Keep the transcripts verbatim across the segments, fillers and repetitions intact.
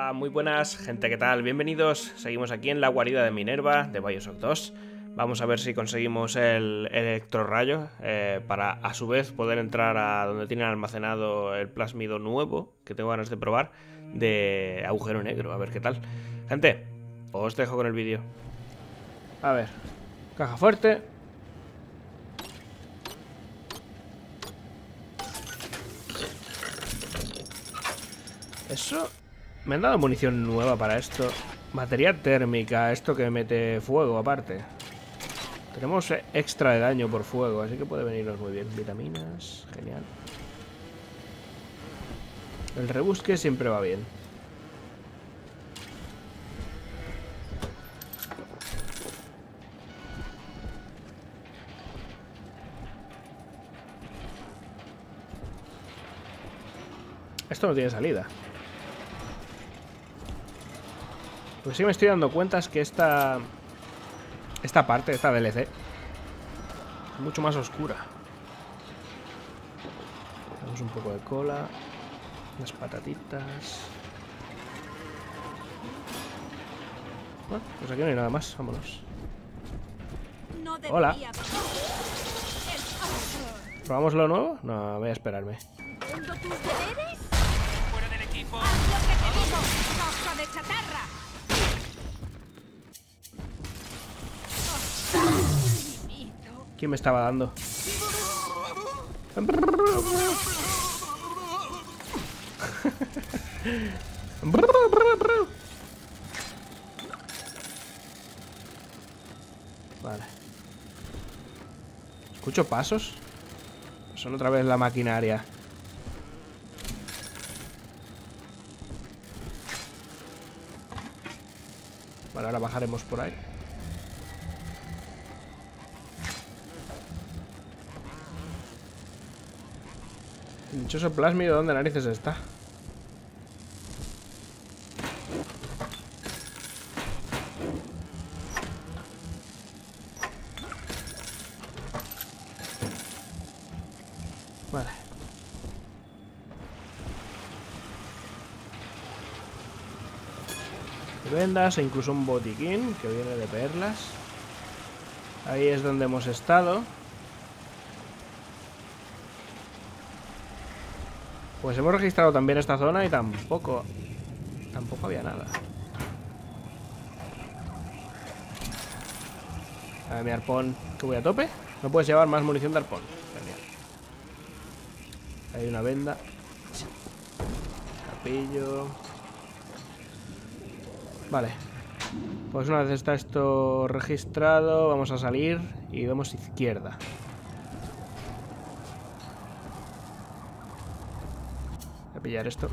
Hola, muy buenas, gente, ¿qué tal? Bienvenidos, seguimos aquí en la guarida de Minerva de BioShock dos. Vamos a ver si conseguimos el electrorrayo eh, para a su vez poder entrar a donde tienen almacenado el plásmido nuevo, que tengo ganas de probar, de agujero negro, a ver qué tal. Gente, os dejo con el vídeo. A ver, caja fuerte. Eso... Me han dado munición nueva para esto. Batería térmica, esto que mete fuego aparte. Tenemos extra de daño por fuego, así que puede venirnos muy bien. Vitaminas, genial. El rebusque siempre va bien. Esto no tiene salida. Lo que sí me estoy dando cuenta es que esta... Esta parte, esta D L C, es mucho más oscura. Tenemos un poco de cola. Unas patatitas. Bueno, pues aquí no hay nada más, vámonos. Hola. ¿Probamos lo nuevo? No, voy a esperarme. ¡Fuera del equipo! ¡Haz lo que te digo, trozo de chatarra! ¿Quién me estaba dando? Vale. ¿Escucho pasos? Son otra vez la maquinaria. Vale, ahora bajaremos por ahí. El dichoso plásmido, ¿dónde narices está? Vale. Vendas e incluso un botiquín que viene de perlas. Ahí es donde hemos estado. Pues hemos registrado también esta zona y tampoco... Tampoco había nada. A ver, mi arpón, que voy a tope. No puedes llevar más munición de arpón. Genial. Hay una venda. Capillo. Vale. Pues una vez está esto registrado, vamos a salir y vemos izquierda. Voy a pillar esto.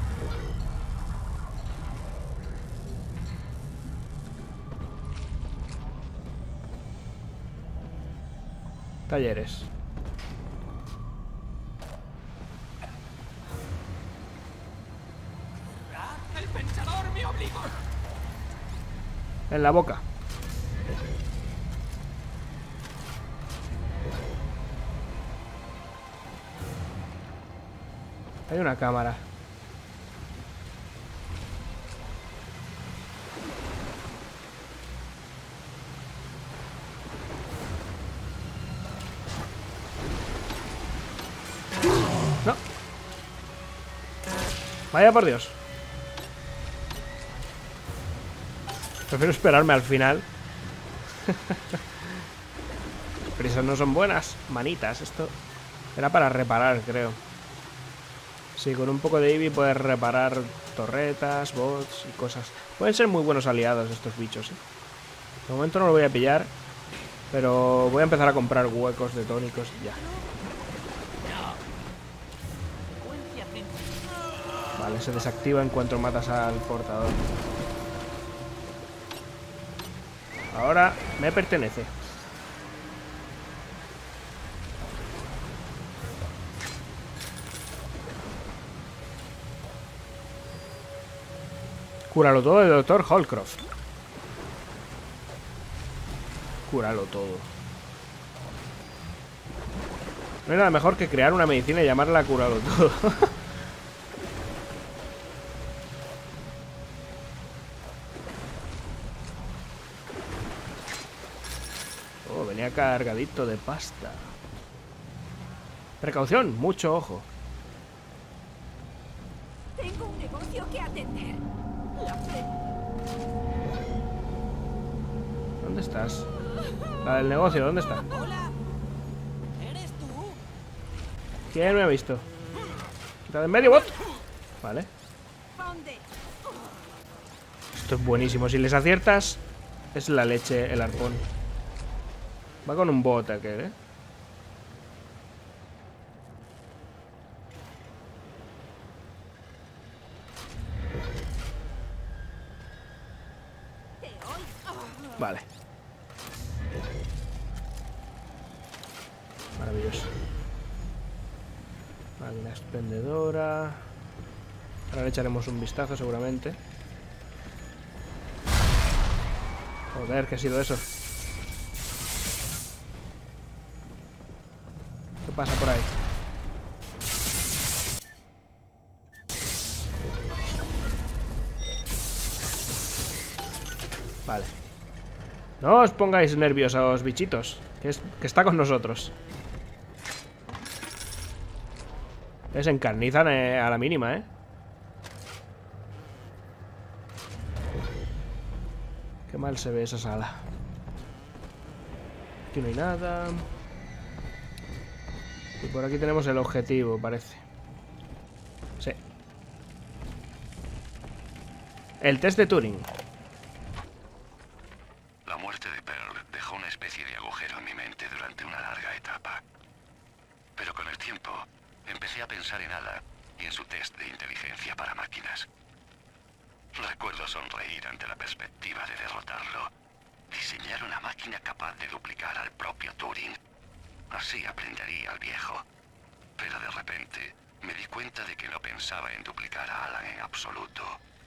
Talleres. ¡El pensador me obligó! En la boca. Hay una cámara. No. Vaya por Dios. Prefiero esperarme al final. Las prisas no son buenas. Manitas, esto era para reparar, creo. Sí, con un poco de I B I puedes reparar torretas, bots y cosas. Pueden ser muy buenos aliados estos bichos, ¿eh? De momento no lo voy a pillar, pero voy a empezar a comprar huecos de tónicos y ya. Vale, se desactiva en cuanto matas al portador. Ahora me pertenece. Cúralo todo del doctor Holcroft. Cúralo todo. No hay nada mejor que crear una medicina y llamarla cúralo todo. venía cargadito de pasta. Precaución, mucho ojo. Tengo un negocio que atender. La fe. ¿Dónde estás? La del negocio, ¿dónde está? Hola. ¿Eres tú? ¿Quién me ha visto? Quita de en medio, bot. Vale. ¿Dónde? Esto es buenísimo. Si les aciertas, es la leche el arpón. Va con un bot aquel, ¿eh? Te oigo. Vale. Maravilloso. Máquina expendedora. Ahora le echaremos un vistazo seguramente. Joder, ¿qué ha sido eso? ¿Qué pasa por ahí? Vale. No os pongáis nerviosos, bichitos. Que, es, que está con nosotros. Se encarnizan eh, a la mínima, ¿eh? Qué mal se ve esa sala. Aquí no hay nada. Y por aquí tenemos el objetivo, parece. Sí. El test de Turing. La muerte de Pearl dejó una especie de agujero en mi mente durante una larga etapa. Pero con el tiempo, empecé a pensar en Ada y en su test de inteligencia para máquinas. Recuerdo sonreír ante la perspectiva de derrotarlo. Diseñar una máquina capaz de duplicar al propio Turing. Así aprendería al viejo. Pero de repente, me di cuenta de que no pensaba en duplicar a Alan en absoluto.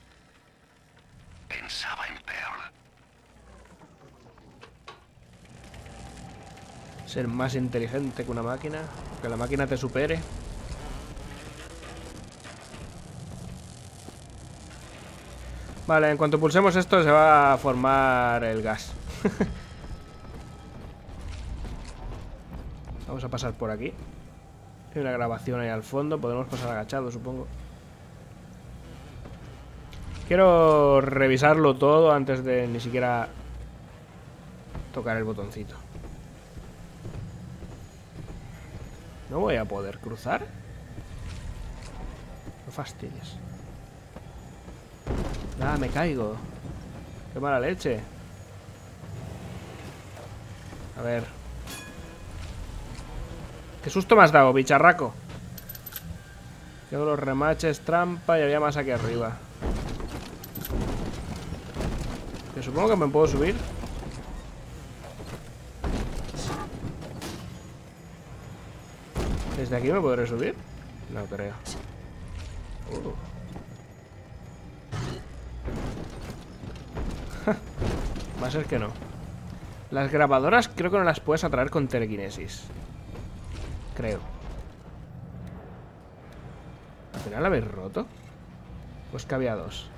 Pensaba en Pearl. Ser más inteligente que una máquina. Que la máquina te supere. Vale, en cuanto pulsemos esto se va a formar el gas. Vamos a pasar por aquí. Hay una grabación ahí al fondo. Podemos pasar agachados, supongo. Quiero revisarlo todo antes de ni siquiera tocar el botoncito. ¿No voy a poder cruzar? No fastidies. Ah, me caigo. Qué mala leche. A ver. Qué susto me has dado, bicharraco. Tengo los remaches, trampa y había más aquí arriba. Yo supongo que me puedo subir. ¿Desde aquí me podré subir? No creo. Uh. Va a ser que no. Las grabadoras creo que no las puedes atraer con telequinesis. Creo. ¿Al final la habéis roto? Pues que había dos.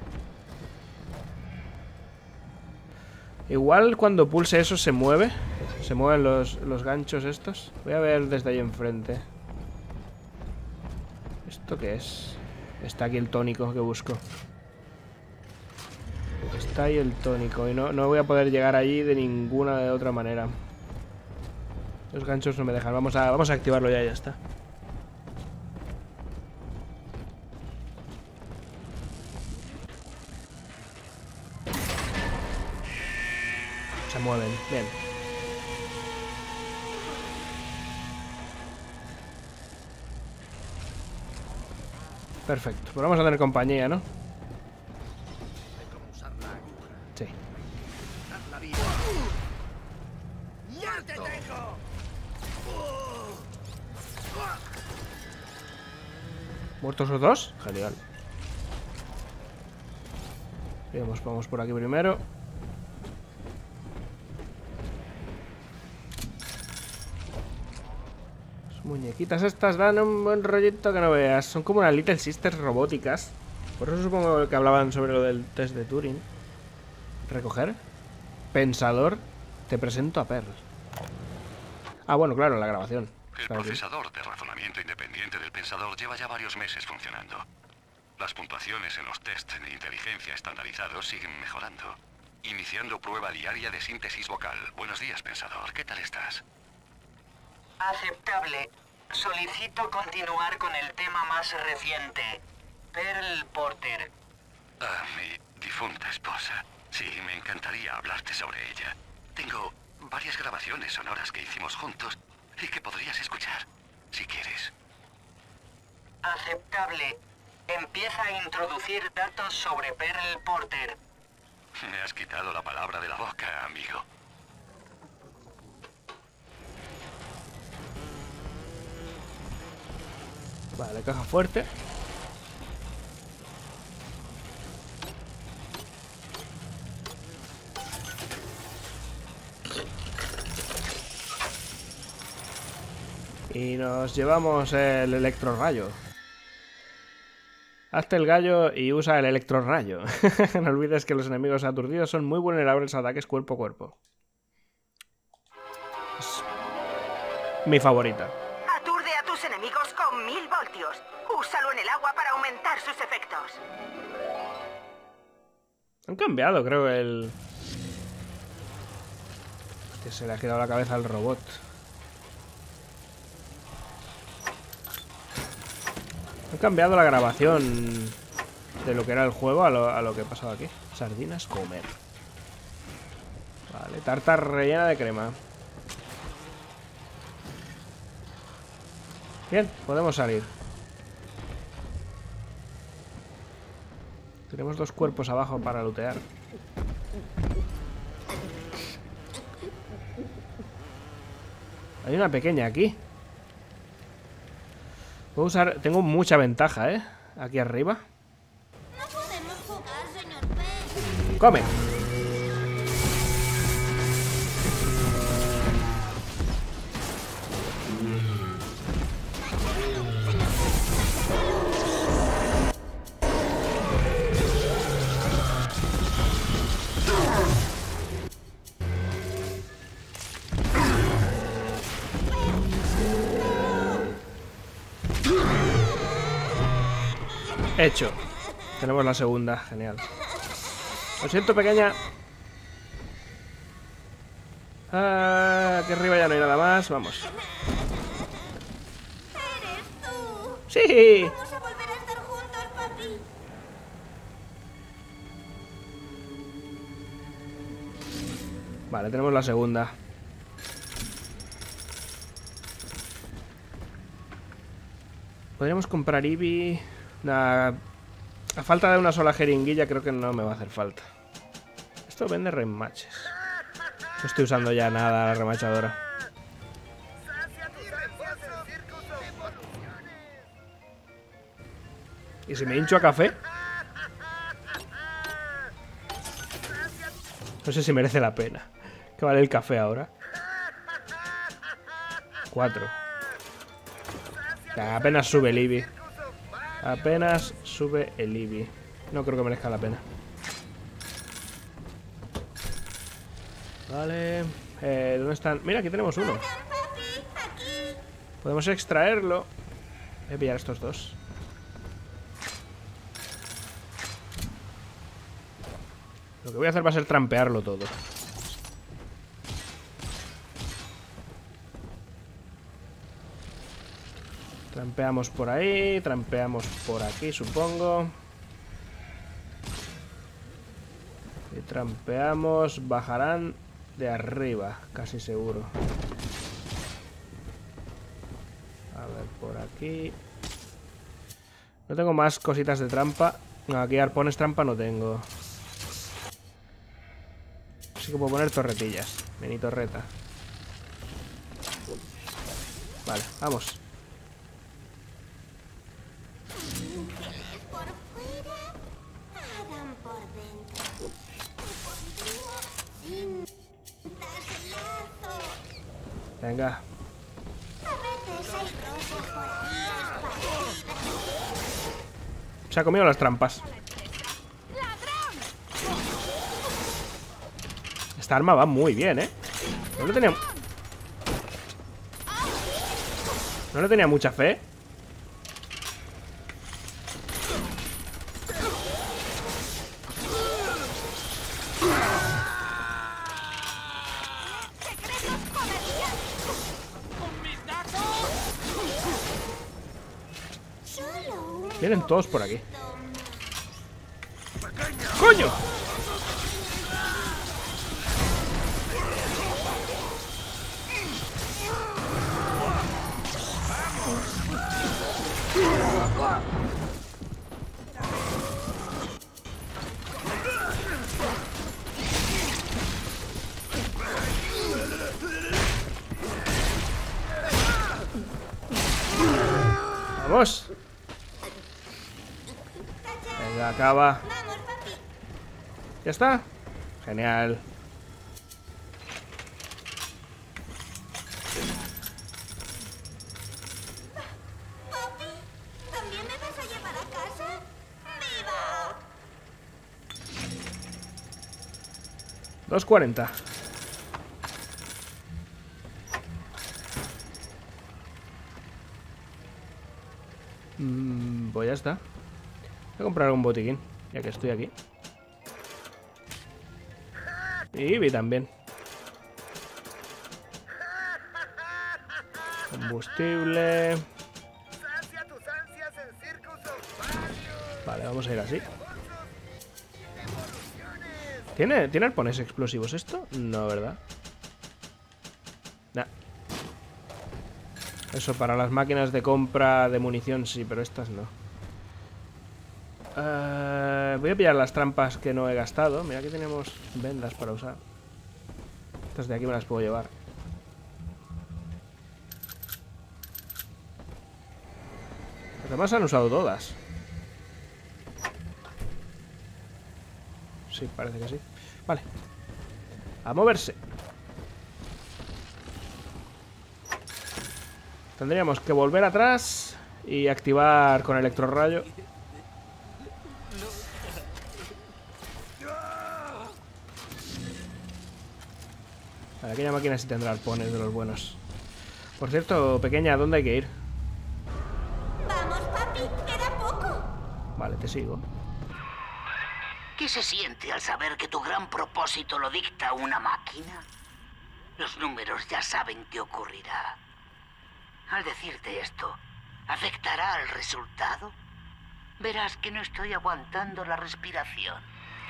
Igual cuando pulse eso se mueve. Se mueven los, los ganchos estos. Voy a ver desde ahí enfrente. ¿Esto qué es? Está aquí el tónico que busco. Está ahí el tónico. Y no, no voy a poder llegar allí de ninguna de otra manera. Los ganchos no me dejan. Vamos a, vamos a activarlo ya y ya está. Se mueven. Bien. Perfecto. Pues vamos a tener compañía, ¿no? Sí. ¿Muertos los dos? Genial. Vamos, vamos por aquí primero. Las muñequitas estas dan un buen rollito que no veas. Son como unas Little Sisters robóticas. Por eso supongo que hablaban sobre lo del test de Turing. Recoger. Pensador. Te presento a Pearl. Ah, bueno, claro, la grabación. El Está aquí. procesador de razonamiento independiente del pensador lleva ya varios meses funcionando. Las puntuaciones en los tests de inteligencia estandarizados siguen mejorando. Iniciando prueba diaria de síntesis vocal. Buenos días, pensador. ¿Qué tal estás? Aceptable. Solicito continuar con el tema más reciente. Pearl Porter. Ah, mi difunta esposa. Sí, me encantaría hablarte sobre ella. Tengo varias grabaciones sonoras que hicimos juntos y que podrías escuchar, si quieres. Aceptable. Empieza a introducir datos sobre Pearl Porter. Me has quitado la palabra de la boca, amigo. Vale, caja fuerte. Y nos llevamos el electrorrayo. Hazte el gallo y usa el electrorrayo. No olvides que los enemigos aturdidos son muy vulnerables a ataques cuerpo a cuerpo. Es mi favorita. Aturde a tus enemigos con mil voltios. Úsalo en el agua para aumentar sus efectos. Han cambiado, creo, el... Que se le ha quedado la cabeza al robot. Han cambiado la grabación de lo que era el juego a lo, a lo que he pasado aquí. Sardinas comer. Vale, tarta rellena de crema. Bien, podemos salir. Tenemos dos cuerpos abajo para lootear. Hay una pequeña aquí. Puedo usar... Tengo mucha ventaja, ¿eh? Aquí arriba. No podemos jugar, señor P. ¡Come! Hecho. Tenemos la segunda, genial. Lo siento, pequeña. Ah, aquí arriba ya no hay nada más, vamos. ¡Eres tú! ¡Sí! Vamos a volver a estar juntos, papi. Vale, tenemos la segunda. Podríamos comprar Eevee. Una... A falta de una sola jeringuilla creo que no me va a hacer falta. Esto vende rematches. No estoy usando ya nada la remachadora. ¿Y si me hincho a café? No sé si merece la pena. ¿Qué vale el café ahora? Cuatro. Ya, apenas sube el Eevee. Apenas sube el Eevee. No creo que merezca la pena. Vale. Eh, ¿Dónde están? Mira, aquí tenemos uno. Podemos extraerlo. Voy a pillar estos dos. Lo que voy a hacer va a ser trampearlo todo. Trampeamos por ahí, trampeamos por aquí, supongo. Y trampeamos, bajarán de arriba, casi seguro. A ver, por aquí. No tengo más cositas de trampa. No, aquí arpones trampa no tengo. Así que puedo poner torretillas. Mini torreta. Vale, vamos. Por fuera, Adam por dentro. Cintas de lazo. Venga. A veces hay cosas por ahí esparcidas. Se ha comido las trampas. Esta arma va muy bien, ¿eh? No lo tenía... No le tenía mucha fe. Vienen todos por aquí. ¡Coño! ¡Vamos! Venga, acaba. ¿Ya está? Genial. Papi, ¿también me vas a llevar a casa? ¡Viva! dos cuarenta. Mm, pues ya está. Voy a comprar un botiquín, ya que estoy aquí. Y Ivy también. Combustible. Vale, vamos a ir así. ¿Tiene, ¿tiene arpones explosivos esto? No, ¿verdad? Nah. Eso para las máquinas de compra de munición sí, pero estas no. Uh, voy a pillar las trampas que no he gastado. Mira que tenemos vendas para usar. Estas de aquí me las puedo llevar. Los demás han usado todas. Sí, parece que sí. Vale. A moverse. Tendríamos que volver atrás y activar con electrorrayo. Vale, aquella máquina sí tendrá arpones de los buenos. Por cierto, pequeña, ¿dónde hay que ir? Vamos, papi, queda poco. Vale, te sigo. ¿Qué se siente al saber que tu gran propósito lo dicta una máquina? Los números ya saben qué ocurrirá. Al decirte esto, ¿afectará al resultado? Verás que no estoy aguantando la respiración.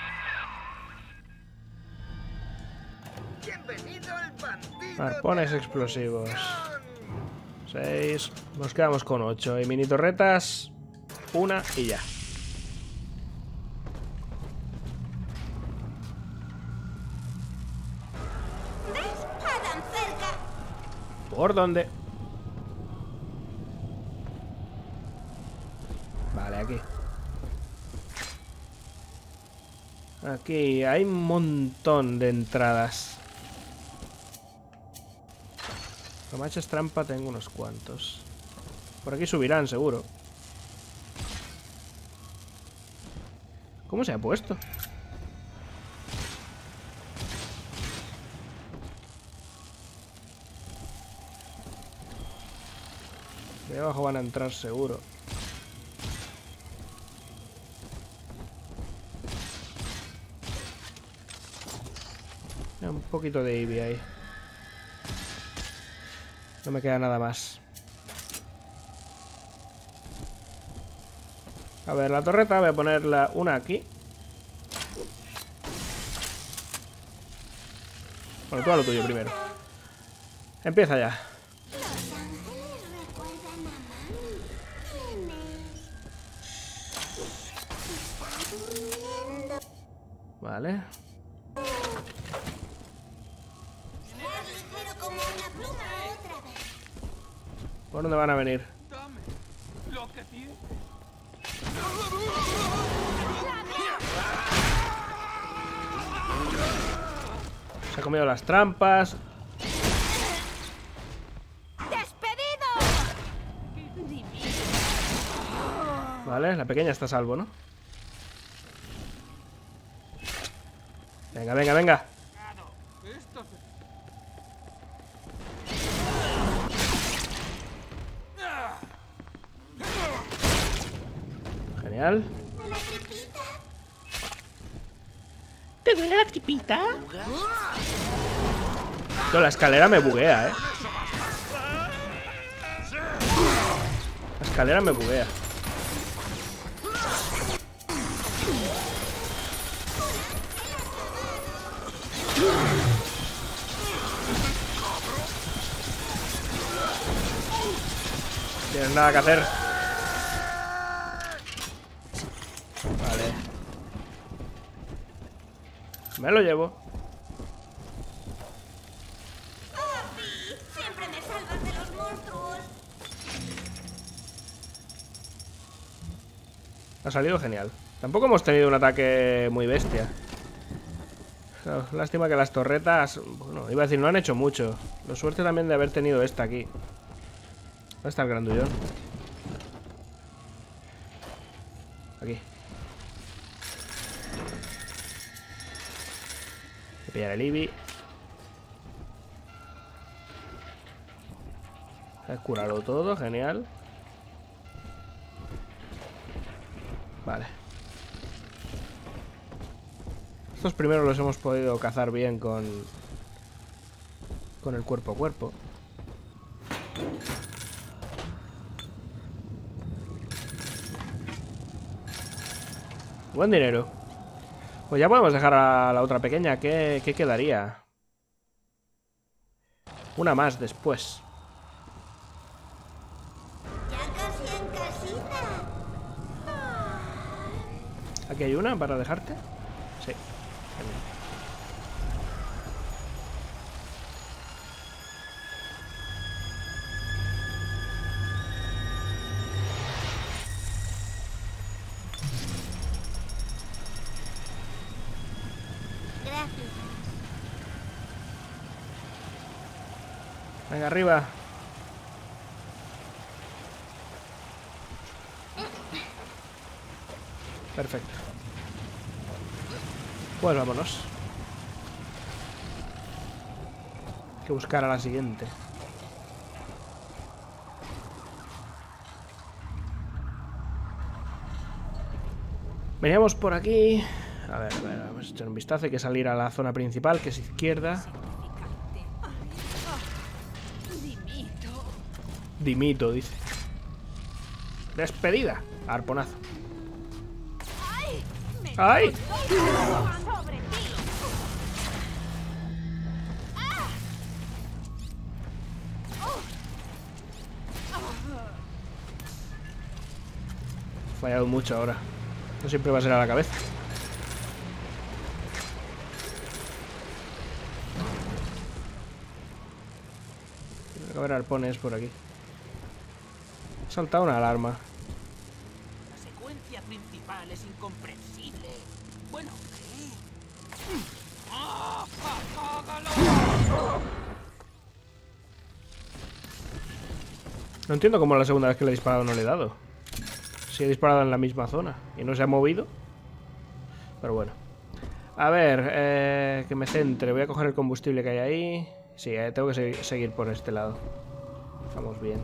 Bienvenido al bandido. Arpones explosivos. seis. Nos quedamos con ocho. Y mini torretas. Una y ya. ¿Ves? Adam cerca. ¿Por dónde? Vale, aquí. Aquí hay un montón de entradas. Remachas trampa tengo unos cuantos. Por aquí subirán, seguro. ¿Cómo se ha puesto? De abajo van a entrar seguro. Un poquito de Ivy ahí. No me queda nada más. A ver, la torreta voy a ponerla una aquí. Bueno, tú a lo tuyo primero. Empieza ya. Los ángeles recuerdan a mami. ¿Quién es? Está durmiendo. Vale. Más ligero como una pluma otra vez. ¿Por dónde van a venir? Dame lo que tienes. Se ha comido las trampas. ¡Despedido! Vale, la pequeña está a salvo, ¿no? Venga, venga, venga. Esto se... Genial. La tripita. ¿Te duele la tripita? No, la escalera me buguea, eh. La escalera me buguea. Tienes nada que hacer. Vale. Me lo llevo. Papi, siempre me salvas de los monstruos. Ha salido genial. Tampoco hemos tenido un ataque muy bestia. Lástima que las torretas... Bueno, iba a decir, no han hecho mucho. Lo suerte también de haber tenido esta aquí. ¿Dónde está el grandullón? Aquí. Voy a pillar el Eevee. He curado todo, genial. Vale. Estos primeros los hemos podido cazar bien con... con el cuerpo a cuerpo. Buen dinero. Pues ya podemos dejar a la otra pequeña. ¿Qué, qué quedaría? Una más después. Ya casi en casita. ¿Aquí hay una para dejarte? Sí. Gracias. Venga, arriba. Perfecto. Pues vámonos. Hay que buscar a la siguiente. Veníamos por aquí. A ver, a ver, vamos a echar un vistazo. Hay que salir a la zona principal, que es izquierda. Dimito, dice. Despedida. Arponazo. ¡Ay! He fallado mucho ahora. No siempre va a ser a la cabeza. Tiene que haber arpones por aquí. Ha saltado una alarma. La secuencia principal es incomprensible. Bueno, ¿qué? ¡Ah! ¡Apágalo! No entiendo cómo la segunda vez que le he disparado no le he dado. Si he disparado en la misma zona y no se ha movido. Pero bueno. A ver, eh, que me centre. Voy a coger el combustible que hay ahí. Sí, eh, tengo que se seguir por este lado. Vamos bien.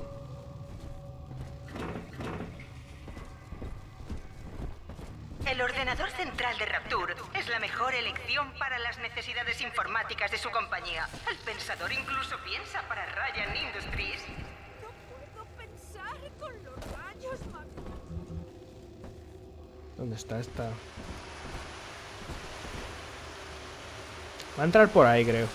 El ordenador central de Rapture es la mejor elección para las necesidades informáticas de su compañía. El pensador incluso piensa para Ryan Industries. No puedo pensar con los rayos magnéticos. ¿Dónde está esta? Va a entrar por ahí, creo.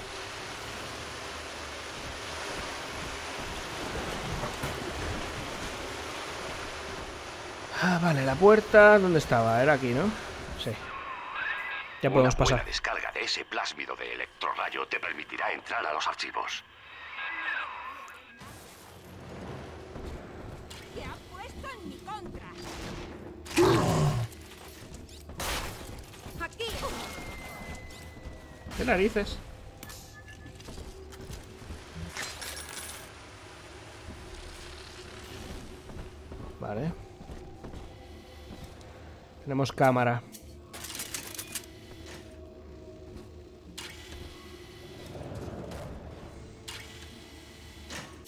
Ah, vale, la puerta... ¿Dónde estaba? Era aquí, ¿no? Sí. Ya podemos Una pasar. buena descarga de ese plásmido de electrorrayo te permitirá entrar a los archivos. Que ha puesto en mi contra. Aquí. ¿Qué narices? Vale. Tenemos cámara.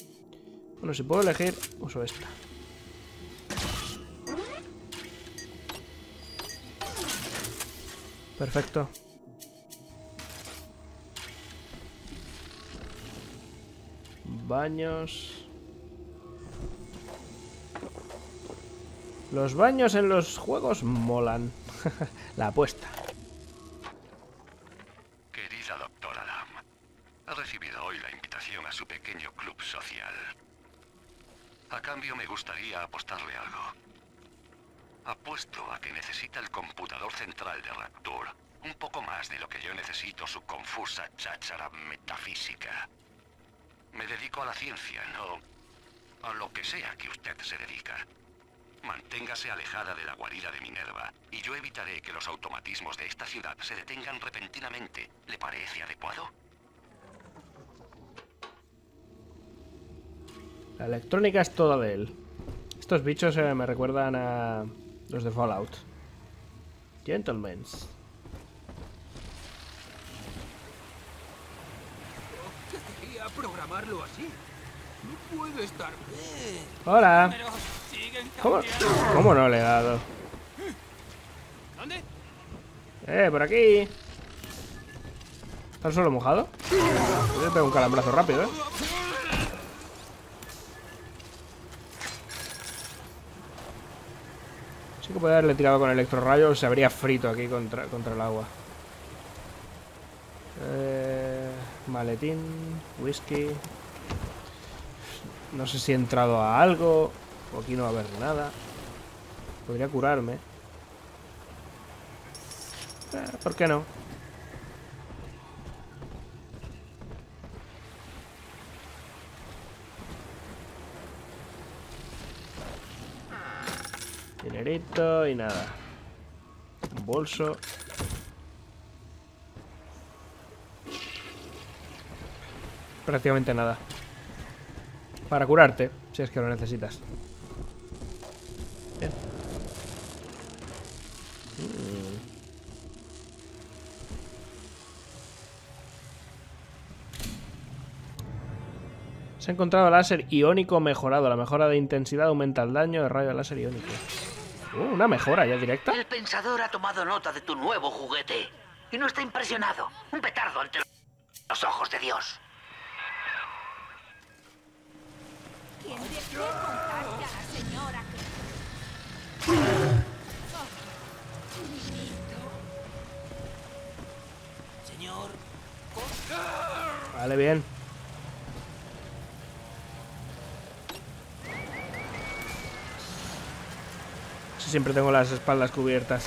Bueno, si puedo elegir, uso esta. Perfecto. Baños. Los baños en los juegos molan. La apuesta. Querida doctora Lam, ha recibido hoy la invitación a su pequeño club social. A cambio me gustaría apostarle algo. Apuesto a que necesita el computador central de Rapture un poco más de lo que yo necesito su confusa cháchara metafísica. Me dedico a la ciencia, no a lo que sea que usted se dedica. Manténgase alejada de la guarida de Minerva y yo evitaré que los automatismos de esta ciudad se detengan repentinamente. ¿Le parece adecuado? La electrónica es toda de él. Estos bichos eh, me recuerdan a los de Fallout. Gentlemen. Quería programarlo así. No puede estar bien. Hola. Pero siguen ¿Cómo? cambiando. ¿Cómo no le he dado? ¿Dónde? Eh, por aquí. ¿Está el suelo mojado? Le pego un calambrazo rápido, eh. Sí que podría haberle tirado con electrorrayo, se habría frito aquí contra, contra el agua. Eh, maletín, whisky. No sé si he entrado a algo. O aquí no va a haber nada. Podría curarme. Eh, ¿Por qué no? Dinerito y nada. Un bolso. Prácticamente nada. Para curarte, si es que lo necesitas. Bien. Mm. Se ha encontrado láser iónico mejorado. La mejora de intensidad aumenta el daño de rayo láser iónico. Uh, una mejora ya directa. El pensador ha tomado nota de tu nuevo juguete y no está impresionado. Un petardo ante los ojos de Dios. ¿Quién desea contarle a la señora Señor. Vale, bien. Sí, siempre tengo las espaldas cubiertas.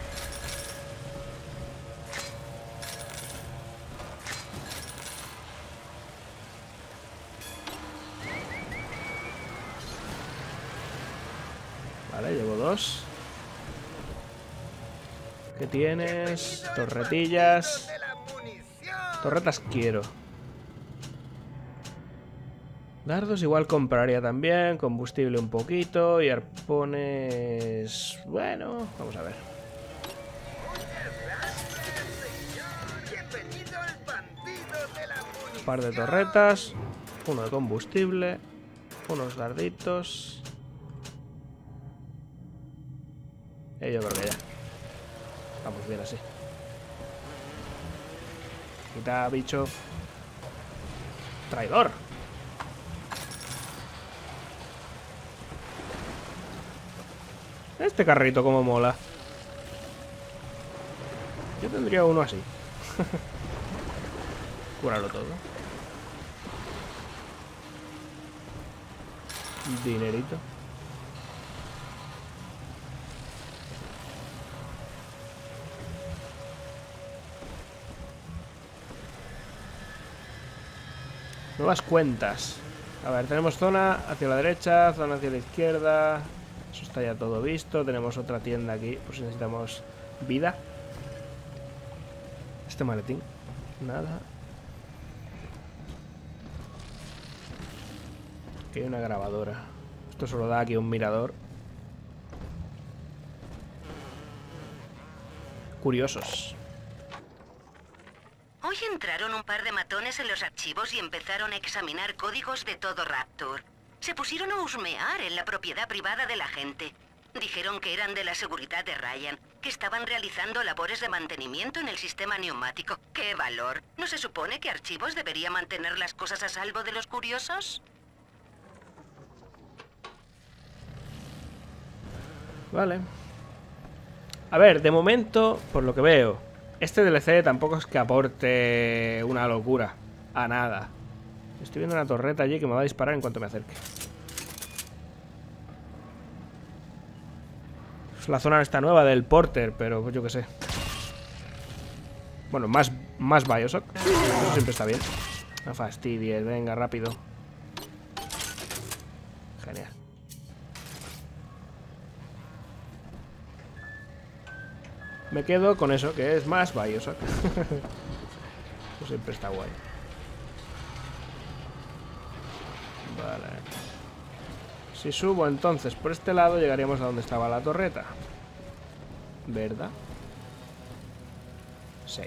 Vale, llevo dos. ¿Qué tienes? Torretillas. de la munición? Torretas quiero. Dardos igual compraría también. Combustible un poquito. Y arpones... Bueno, vamos a ver. Bienvenido al bandido de la munición. Un par de torretas. Uno de combustible. Unos darditos. Y yo creo que ya. Vamos bien así. Quita, bicho. Traidor. Este carrito como mola. Yo tendría uno así. Cúralo todo. Dinerito. Nuevas cuentas. A ver, tenemos zona hacia la derecha, zona hacia la izquierda. Eso está ya todo visto. Tenemos otra tienda aquí, por si necesitamos vida. Este maletín. Nada. Aquí hay una grabadora. Esto solo da aquí un mirador. Curiosos. Hoy entraron un par de matones en los archivos y empezaron a examinar códigos de todo Rapture. Se pusieron a husmear en la propiedad privada de la gente. Dijeron que eran de la seguridad de Ryan, que estaban realizando labores de mantenimiento en el sistema neumático. ¡Qué valor! ¿No se supone que Archivos debería mantener las cosas a salvo de los curiosos? Vale. A ver, de momento, por lo que veo, este D L C tampoco es que aporte una locura a nada. Estoy viendo una torreta allí que me va a disparar en cuanto me acerque. Es la zona esta nueva del Porter, pero yo qué sé. Bueno, más, más Bioshock. Eso siempre está bien. No fastidies, venga, rápido. Genial. Me quedo con eso, que es más Bioshock. Eso siempre está guay. Vale. Si subo entonces por este lado, llegaríamos a donde estaba la torreta. ¿Verdad? Sí.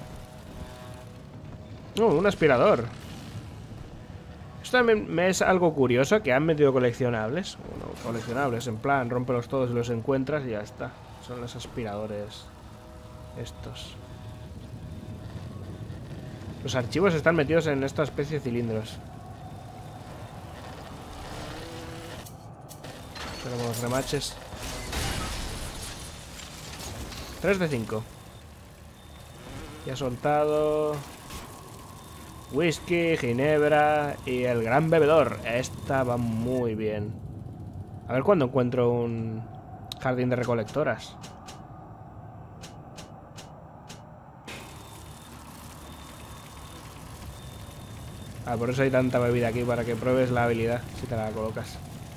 Oh, un aspirador. Esto también me es algo curioso, que han metido coleccionables. Bueno, coleccionables, en plan, rómpelos todos y los encuentras y ya está. Son los aspiradores estos. Los archivos están metidos en esta especie de cilindros. Tenemos remaches. tres de cinco. Ya ha soltado whisky, ginebra y el gran bebedor. Esta va muy bien. A ver cuándo encuentro un jardín de recolectoras. Ah, por eso hay tanta bebida aquí, para que pruebes la habilidad si te la colocas.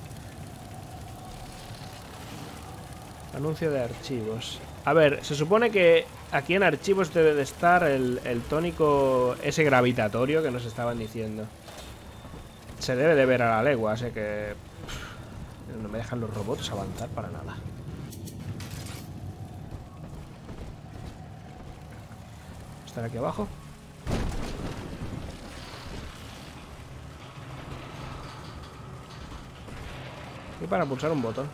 Anuncio de archivos. A ver, se supone que aquí en archivos debe de estar el, el tónico ese gravitatorio que nos estaban diciendo. Se debe de ver a la legua, así que... Pff, no me dejan los robots avanzar para nada. ¿Estar aquí abajo? Y para pulsar un botón.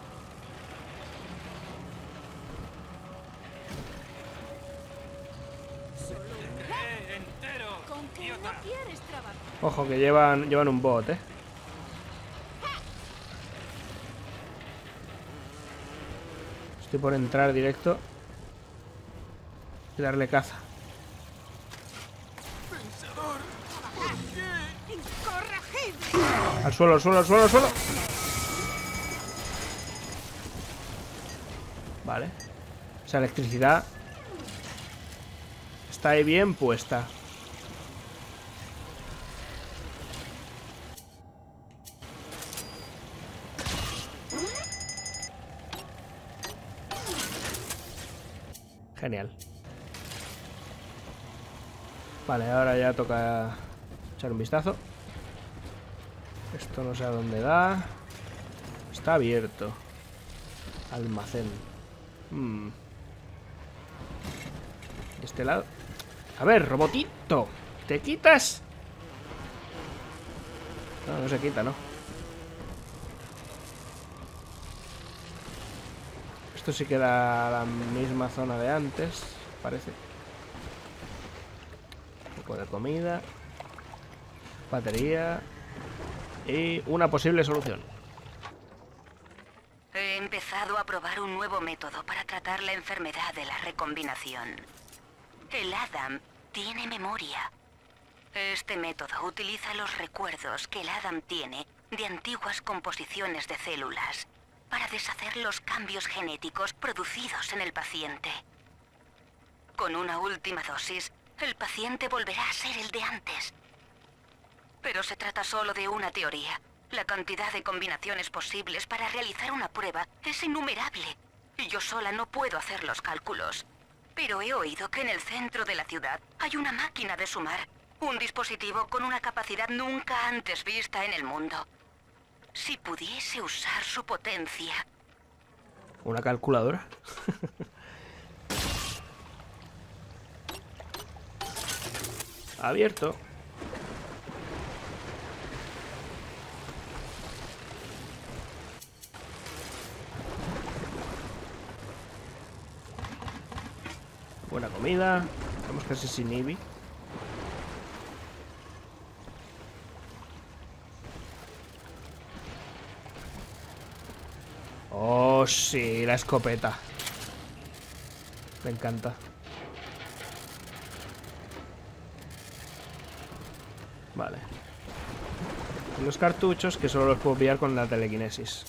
Ojo, que llevan, llevan un bot, eh. Estoy por entrar directo y darle caza. Al suelo, al suelo, al suelo, al suelo. Vale. Esa electricidad está ahí bien puesta. Genial. Vale, ahora ya toca echar un vistazo. Esto no sé a dónde da. Está abierto. Almacén. Hmm. De este lado. A ver, robotito. ¿Te quitas? No, no se quita, ¿no? Esto sí queda la misma zona de antes, parece. Un poco de comida. Batería. Y una posible solución. He empezado a probar un nuevo método para tratar la enfermedad de la recombinación. El Adam tiene memoria. Este método utiliza los recuerdos que el Adam tiene de antiguas composiciones de células para deshacer los cambios genéticos producidos en el paciente. Con una última dosis, el paciente volverá a ser el de antes. Pero se trata solo de una teoría. La cantidad de combinaciones posibles para realizar una prueba es innumerable. Y yo sola no puedo hacer los cálculos. Pero he oído que en el centro de la ciudad hay una máquina de sumar. Un dispositivo con una capacidad nunca antes vista en el mundo. Si pudiese usar su potencia. ¿Una calculadora? Abierto. Buena comida. Estamos casi sin I B I. Oh, sí, la escopeta. Me encanta. Vale. Y los cartuchos que solo los puedo pillar con la telequinesis.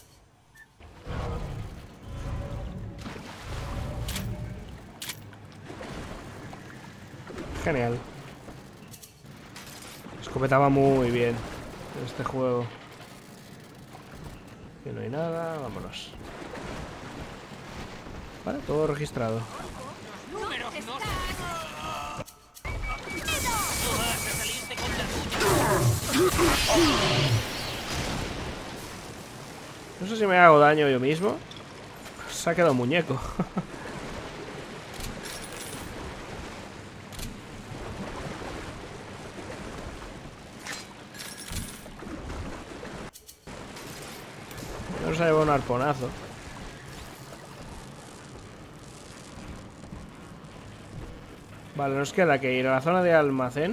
Genial. La escopeta va muy bien en este juego. Aquí no hay nada, vámonos. Vale, todo registrado. No sé si me hago daño yo mismo. Se ha quedado muñeco. No se ha llevado un arponazo. Vale, nos queda que ir a la zona de almacén.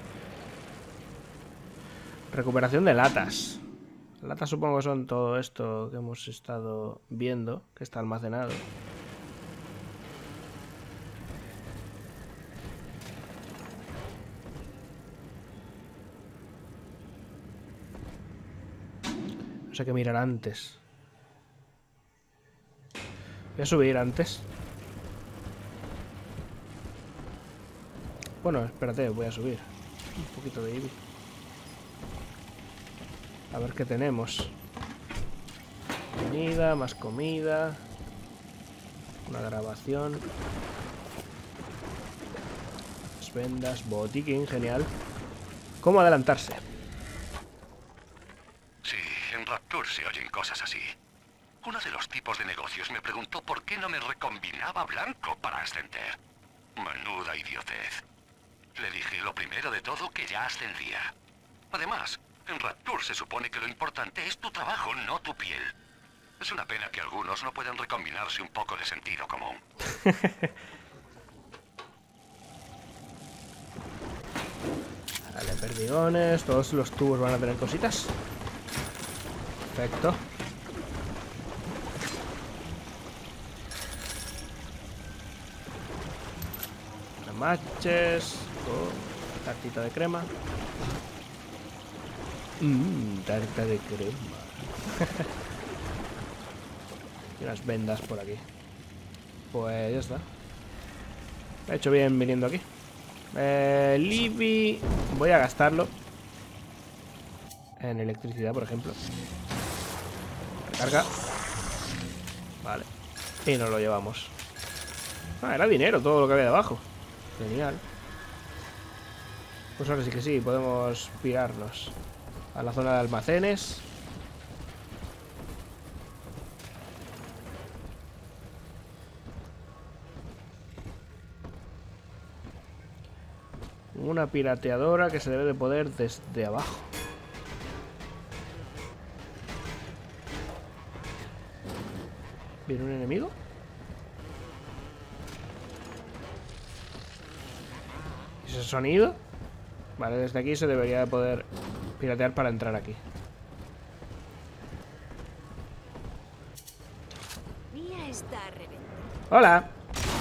Recuperación de latas. Latas supongo que son todo esto que hemos estado viendo, que está almacenado. No sé qué mirar antes. Voy a subir antes. Bueno, espérate, voy a subir. Un poquito de I B I. A ver qué tenemos. Comida, más comida. Una grabación. Las vendas, botiquín, genial. ¿Cómo adelantarse? Sí, en Rapture se oyen cosas así. Uno de los tipos de negocios me preguntó por qué no me recombinaba blanco para ascender. Menuda idiotez. Le dije lo primero de todo que ya ascendía. Además, en Rapture se supone que lo importante es tu trabajo, no tu piel. Es una pena que algunos no puedan recombinarse un poco de sentido común. Vale, perdigones. Todos los tubos van a tener cositas. Perfecto. Matches. Oh, tartita de crema. Mmm, tarta de crema. Y unas vendas por aquí. Pues ya está. He hecho bien viniendo aquí. Eh, Libby. Voy a gastarlo en electricidad, por ejemplo. Recarga. Vale. Y nos lo llevamos. Ah, era dinero todo lo que había debajo. Genial. Pues ahora sí que sí, podemos pirarnos a la zona de almacenes. Una pirateadora que se debe de poder desde abajo. ¿Viene un enemigo? ¿Y ese sonido? Vale, desde aquí se debería de poder piratear para entrar aquí. Mía está reventada. ¡Hola!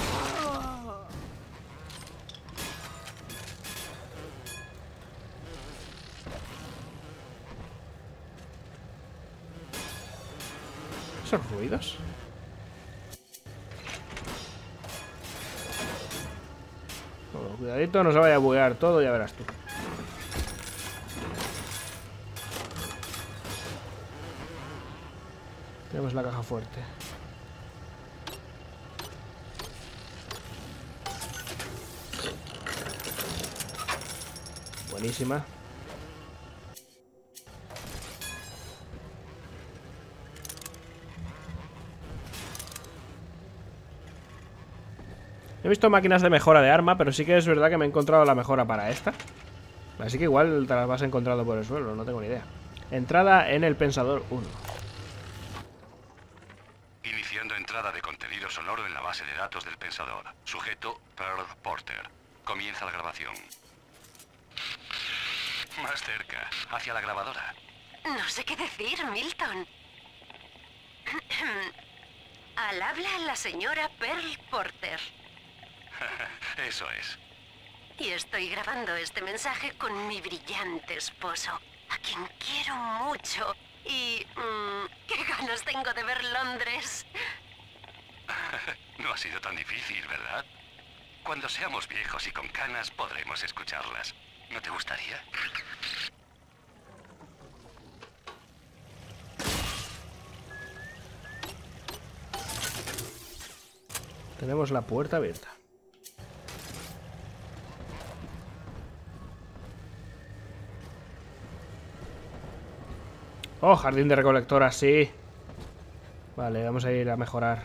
¿Esos ruidos? Oh, cuidadito, no se vaya a buguear todo, ya verás tú. Tenemos la caja fuerte. Buenísima. He visto máquinas de mejora de arma, pero sí que es verdad que me he encontrado la mejora para esta. Así que igual te las vas encontrando por el suelo, no tengo ni idea. Entrada en el Pensador uno. Iniciando entrada de contenido sonido sonoro en la base de datos del pensador. Sujeto Pearl Porter. Comienza la grabación. Más cerca, hacia la grabadora. No sé qué decir, Milton. Al habla la señora Pearl Porter. Eso es. Y estoy grabando este mensaje con mi brillante esposo, a quien quiero mucho. Y... Mmm, qué ganas tengo de ver Londres. No ha sido tan difícil, ¿verdad? Cuando seamos viejos y con canas podremos escucharlas. ¿No te gustaría? Tenemos la puerta abierta. Oh, jardín de recolectoras, sí. Vale, vamos a ir a mejorar.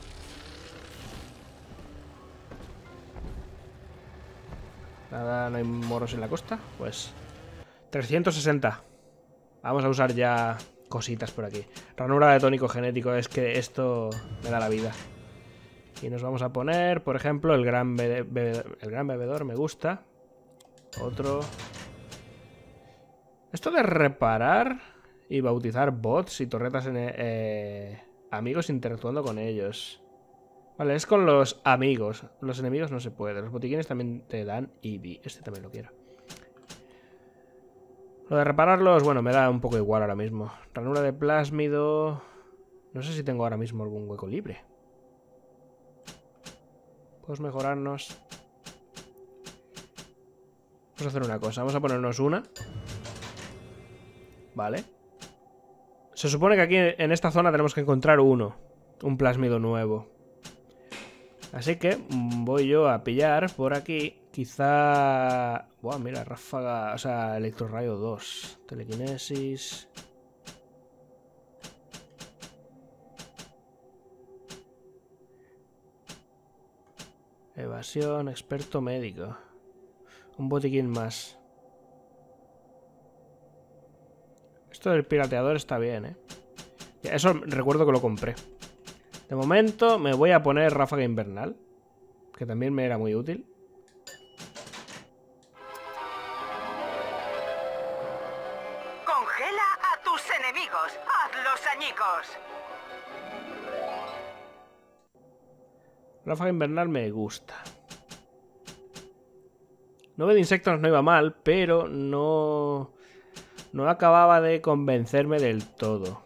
Nada, no hay moros en la costa. Pues trescientos sesenta. Vamos a usar ya cositas por aquí. Ranura de tónico genético, es que esto me da la vida. Y nos vamos a poner, por ejemplo, el gran, bebe bebe el gran bebedor, me gusta. Otro. Esto de reparar y bautizar bots y torretas en, eh, amigos interactuando con ellos. Vale, es con los amigos. Los enemigos no se puede. Los botiquines también te dan I V. Este también lo quiero. Lo de repararlos, bueno, me da un poco igual ahora mismo. Ranura de plásmido. No sé si tengo ahora mismo algún hueco libre. Podemos mejorarnos. Vamos a hacer una cosa. Vamos a ponernos una. Vale. Se supone que aquí en esta zona tenemos que encontrar uno. Un plásmido nuevo. Así que voy yo a pillar por aquí. Quizá... Buah, mira, ráfaga... O sea, electrorrayo dos. Telequinesis... Evasión, experto médico. Un botiquín más. Esto del pirateador está bien, ¿eh? Eso recuerdo que lo compré. De momento me voy a poner ráfaga invernal, que también me era muy útil. Congela a tus enemigos. ¡Hazlos añicos! Ráfaga invernal me gusta. nueve de insectos no iba mal, pero no... No acababa de convencerme del todo.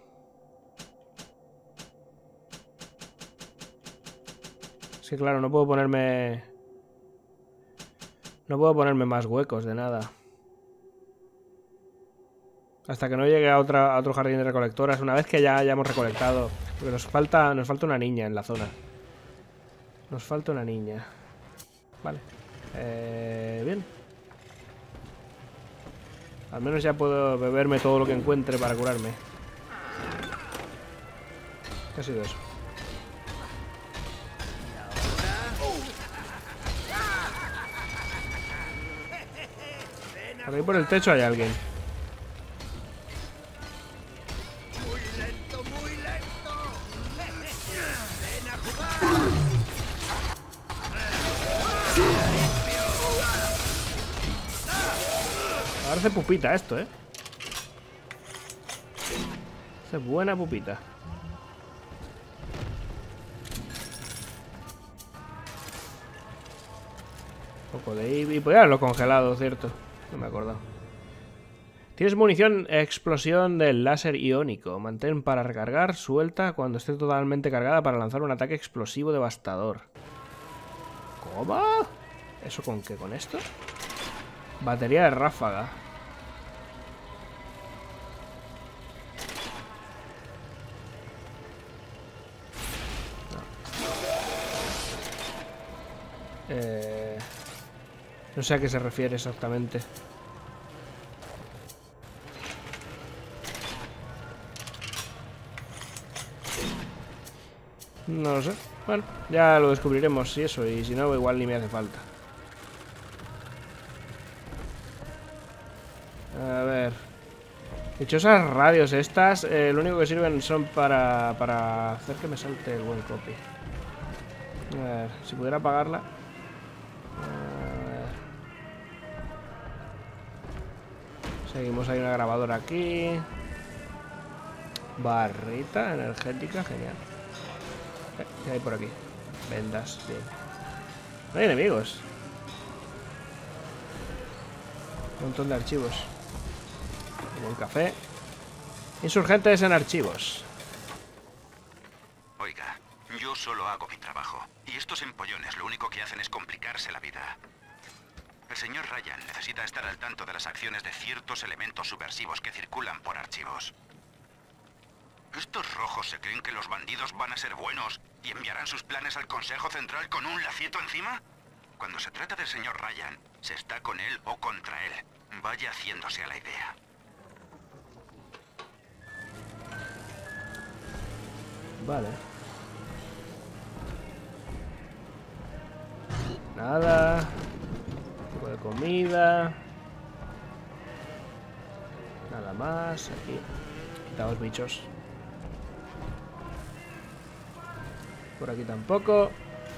Es que claro, no puedo ponerme... No puedo ponerme más huecos de nada. Hasta que no llegue a, otra, a otro jardín de recolectoras. Una vez que ya hayamos recolectado. Porque nos falta, nos falta una niña en la zona. Nos falta una niña. Vale. Eh, bien. Al menos ya puedo beberme todo lo que encuentre para curarme. ¿Qué ha sido eso? Por ahí por el techo hay alguien. Muy lento, muy lento. Ven a jugar. Parece pupita esto, ¿eh? Hace buena pupita. Un poco de I V. Pues ya lo congelado, cierto. No me he acordado. Tienes munición explosión del láser iónico. Mantén para recargar, suelta cuando esté totalmente cargada para lanzar un ataque explosivo devastador. ¿Cómo? ¿Eso con qué? ¿Con esto? Batería de ráfaga. No. Eh, no sé a qué se refiere exactamente. No lo sé. Bueno, ya lo descubriremos si eso, y si no, igual ni me hace falta. A ver. Dichosas radios estas, eh, lo único que sirven son para, para hacer que me salte el buen copy. A ver, si pudiera apagarla. Seguimos, hay una grabadora aquí. Barrita energética, genial. Eh, ¿Qué hay por aquí? Vendas, bien. No hay enemigos. Un montón de archivos. Un café. Insurgentes en archivos. Oiga, yo solo hago mi trabajo. Y estos empollones lo único que hacen es complicarse la vida. El señor Ryan necesita estar al tanto de las acciones de ciertos elementos subversivos que circulan por archivos. ¿Estos rojos se creen que los bandidos van a ser buenos y enviarán sus planes al Consejo Central con un lacito encima? Cuando se trata del señor Ryan, se está con él o contra él. Vaya haciéndose a la idea. Vale. Nada. Un poco de comida. Nada más. Aquí. Quitaos bichos. Por aquí tampoco.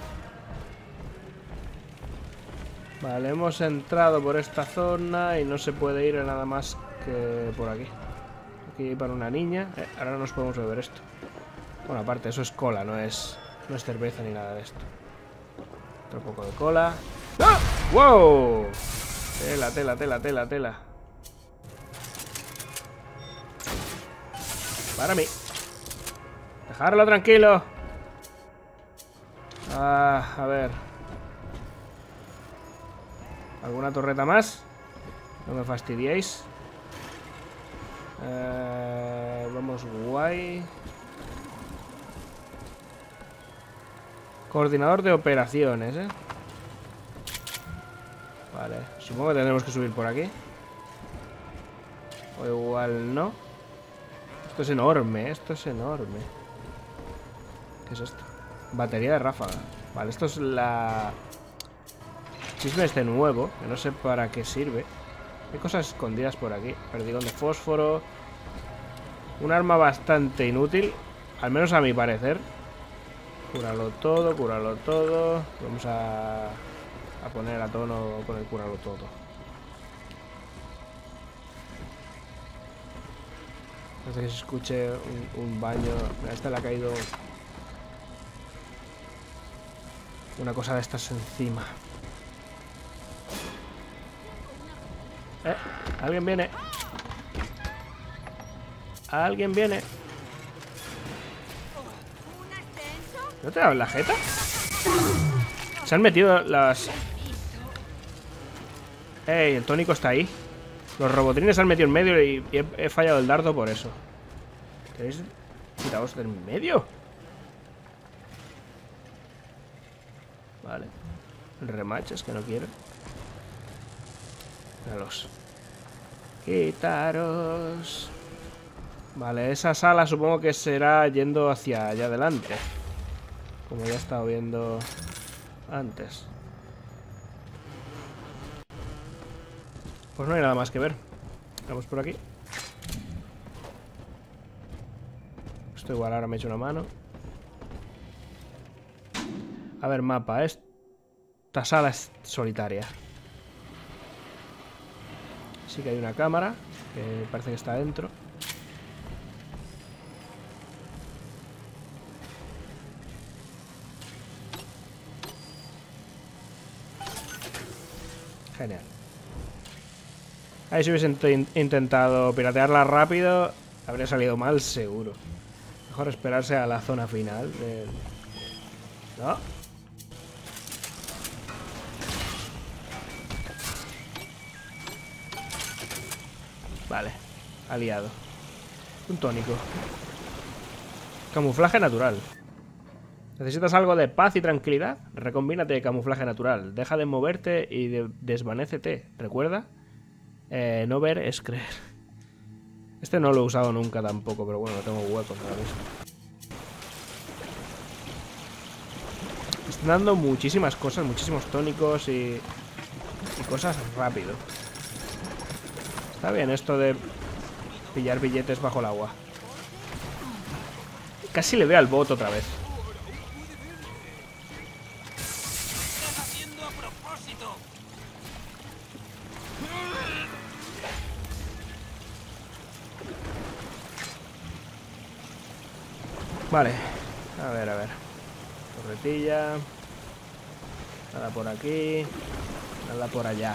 Vale, hemos entrado por esta zona y no se puede ir a nada más que por aquí. Aquí hay para una niña. Eh, ahora no nos podemos beber esto. Bueno, aparte, eso es cola, no es, no es cerveza ni nada de esto. Otro poco de cola. ¡Ah! ¡Wow! Tela, tela, tela, tela, tela. Para mí. Dejarlo tranquilo. Ah, a ver. ¿Alguna torreta más? No me fastidiéis. Eh, vamos guay. Coordinador de operaciones, ¿eh? Vale, supongo que tendremos que subir por aquí. O igual no. Esto es enorme, esto es enorme. ¿Qué es esto? Batería de ráfaga. Vale, esto es la... chisme este nuevo, que no sé para qué sirve. Hay cosas escondidas por aquí. Perdigón de fósforo. Un arma bastante inútil, al menos a mi parecer. Cúralo todo, cúralo todo. Vamos a, a poner a tono con el cúralo todo. Parece que se escuche un, un baño. A esta le ha caído una cosa de estas encima. Eh, alguien viene. Alguien viene. ¿No te dan la jeta? Se han metido las... ¡Ey! El tónico está ahí. Los robotrines se han metido en medio y he, he fallado el dardo por eso. ¿Queréis tiraos del medio? Vale. El rematch es que no quiero. Míralos. Quitaros. Vale, esa sala supongo que será yendo hacia allá adelante. Como ya he estado viendo antes. Pues no hay nada más que ver. Vamos por aquí. Esto igual ahora me echo una mano. A ver, mapa. Esta sala es solitaria. Sí que hay una cámara que parece que está dentro. Genial. Ahí si hubiesen intentado piratearla rápido, habría salido mal seguro. Mejor esperarse a la zona final del... ¿No? Vale, aliado. Un tónico. Camuflaje natural. ¿Necesitas algo de paz y tranquilidad? Recombínate de camuflaje natural. Deja de moverte y de desvanécete. ¿Recuerda? Eh, no ver es creer. Este no lo he usado nunca tampoco, pero bueno, no tengo huecos ahora mismo. Están dando muchísimas cosas, muchísimos tónicos y, y cosas rápido. Está bien esto de pillar billetes bajo el agua. Casi le veo al bot otra vez. propósito. Vale. A ver, a ver. Torretilla. Nada por aquí. Nada por allá.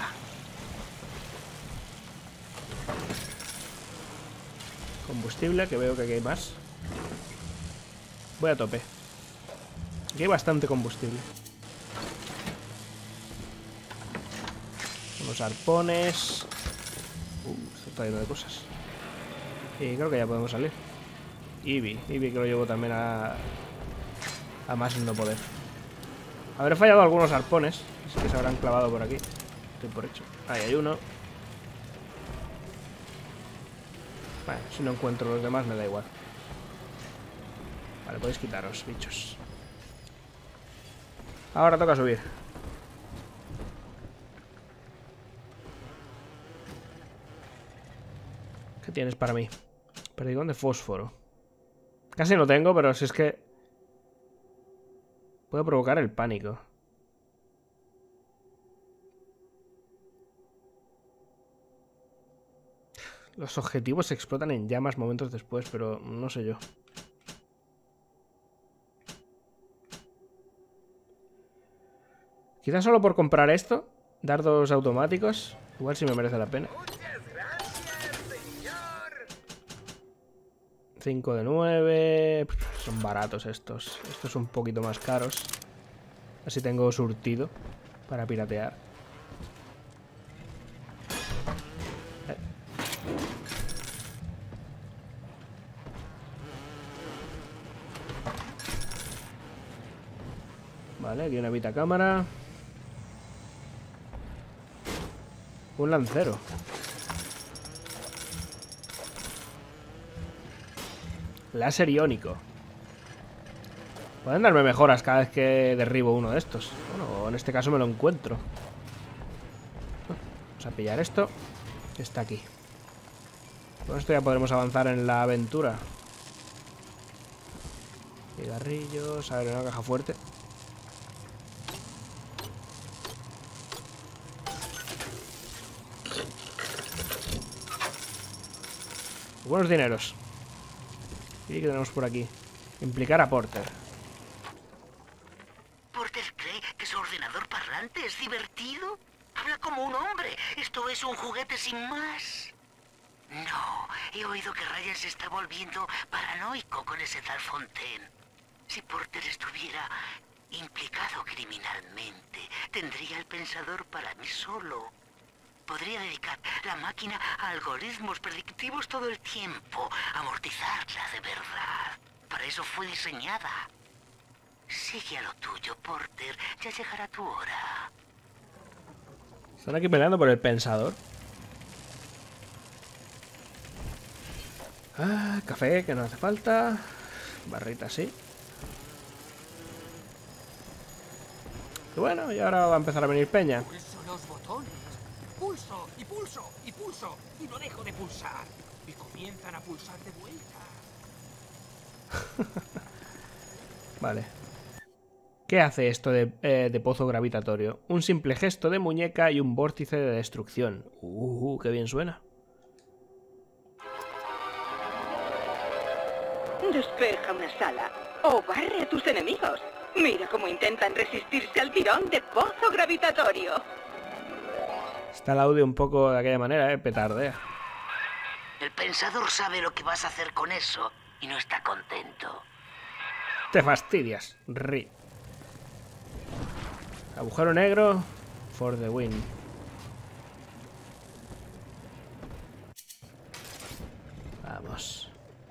Combustible, que veo que aquí hay más. Voy a tope. Aquí hay bastante combustible. Unos arpones. Uh, esto está lleno de cosas. Y creo que ya podemos salir. Eevee, Eevee que lo llevo también a... a más no poder. Habré fallado algunos arpones. Así que se habrán clavado por aquí. Estoy por hecho. Ahí hay uno. Bueno, si no encuentro los demás me da igual. Vale, podéis quitaros, bichos. Ahora toca subir. ¿Qué tienes para mí? Perdigón de fósforo. Casi no tengo, pero si es que... puedo provocar el pánico. Los objetivos se explotan en llamas momentos después, pero no sé yo. Quizás solo por comprar esto, dardos automáticos, igual sí me merece la pena. cinco de nueve. Son baratos estos. Estos son un poquito más caros. Así tengo surtido para piratear. Eh. Vale, aquí una vitacámara. Un lancero. Láser iónico. Pueden darme mejoras cada vez que derribo uno de estos. Bueno, en este caso me lo encuentro. Vamos a pillar esto. Que está aquí. Con esto ya podremos avanzar en la aventura. Cigarrillos. A ver, una caja fuerte. Buenos dineros. ¿Y qué tenemos por aquí? Implicar a Porter. ¿Porter cree que su ordenador parlante es divertido? Habla como un hombre. Esto es un juguete sin más. No, he oído que Ryan se está volviendo paranoico con ese tal Fontaine. Si Porter estuviera implicado criminalmente, tendría el pensador para mí solo. Podría dedicar la máquina a algoritmos predictivos todo el tiempo, amortizarla de verdad. Para eso fue diseñada. Sigue a lo tuyo, Porter. Ya llegará tu hora. Están aquí peleando por el pensador. Ah, café, que no hace falta. Barrita, sí. Y bueno, y ahora va a empezar a venir peña. Pulso los botones. Pulso y pulso y pulso y no dejo de pulsar. Y comienzan a pulsar de vuelta. Vale. ¿Qué hace esto de, eh, de pozo gravitatorio? Un simple gesto de muñeca y un vórtice de destrucción. Uh, qué bien suena. Despeja una sala o barre a tus enemigos. Mira cómo intentan resistirse al tirón de pozo gravitatorio. Está el audio un poco de aquella manera, eh, petardea. El pensador sabe lo que vas a hacer con eso y no está contento. Te fastidias, Ri. Agujero negro for the win. Vamos.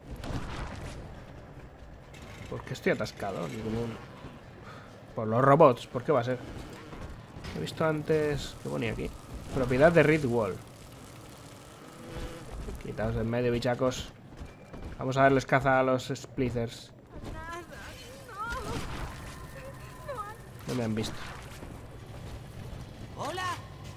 ¿Por qué estoy atascado? Como un... Por los robots, ¿por qué va a ser? He visto antes... ¿Qué ponía aquí? Propiedad de Reed Wall. Quitaos de en medio, bichacos. Vamos a darles caza a los Splicers. No me han visto. ¡Hola!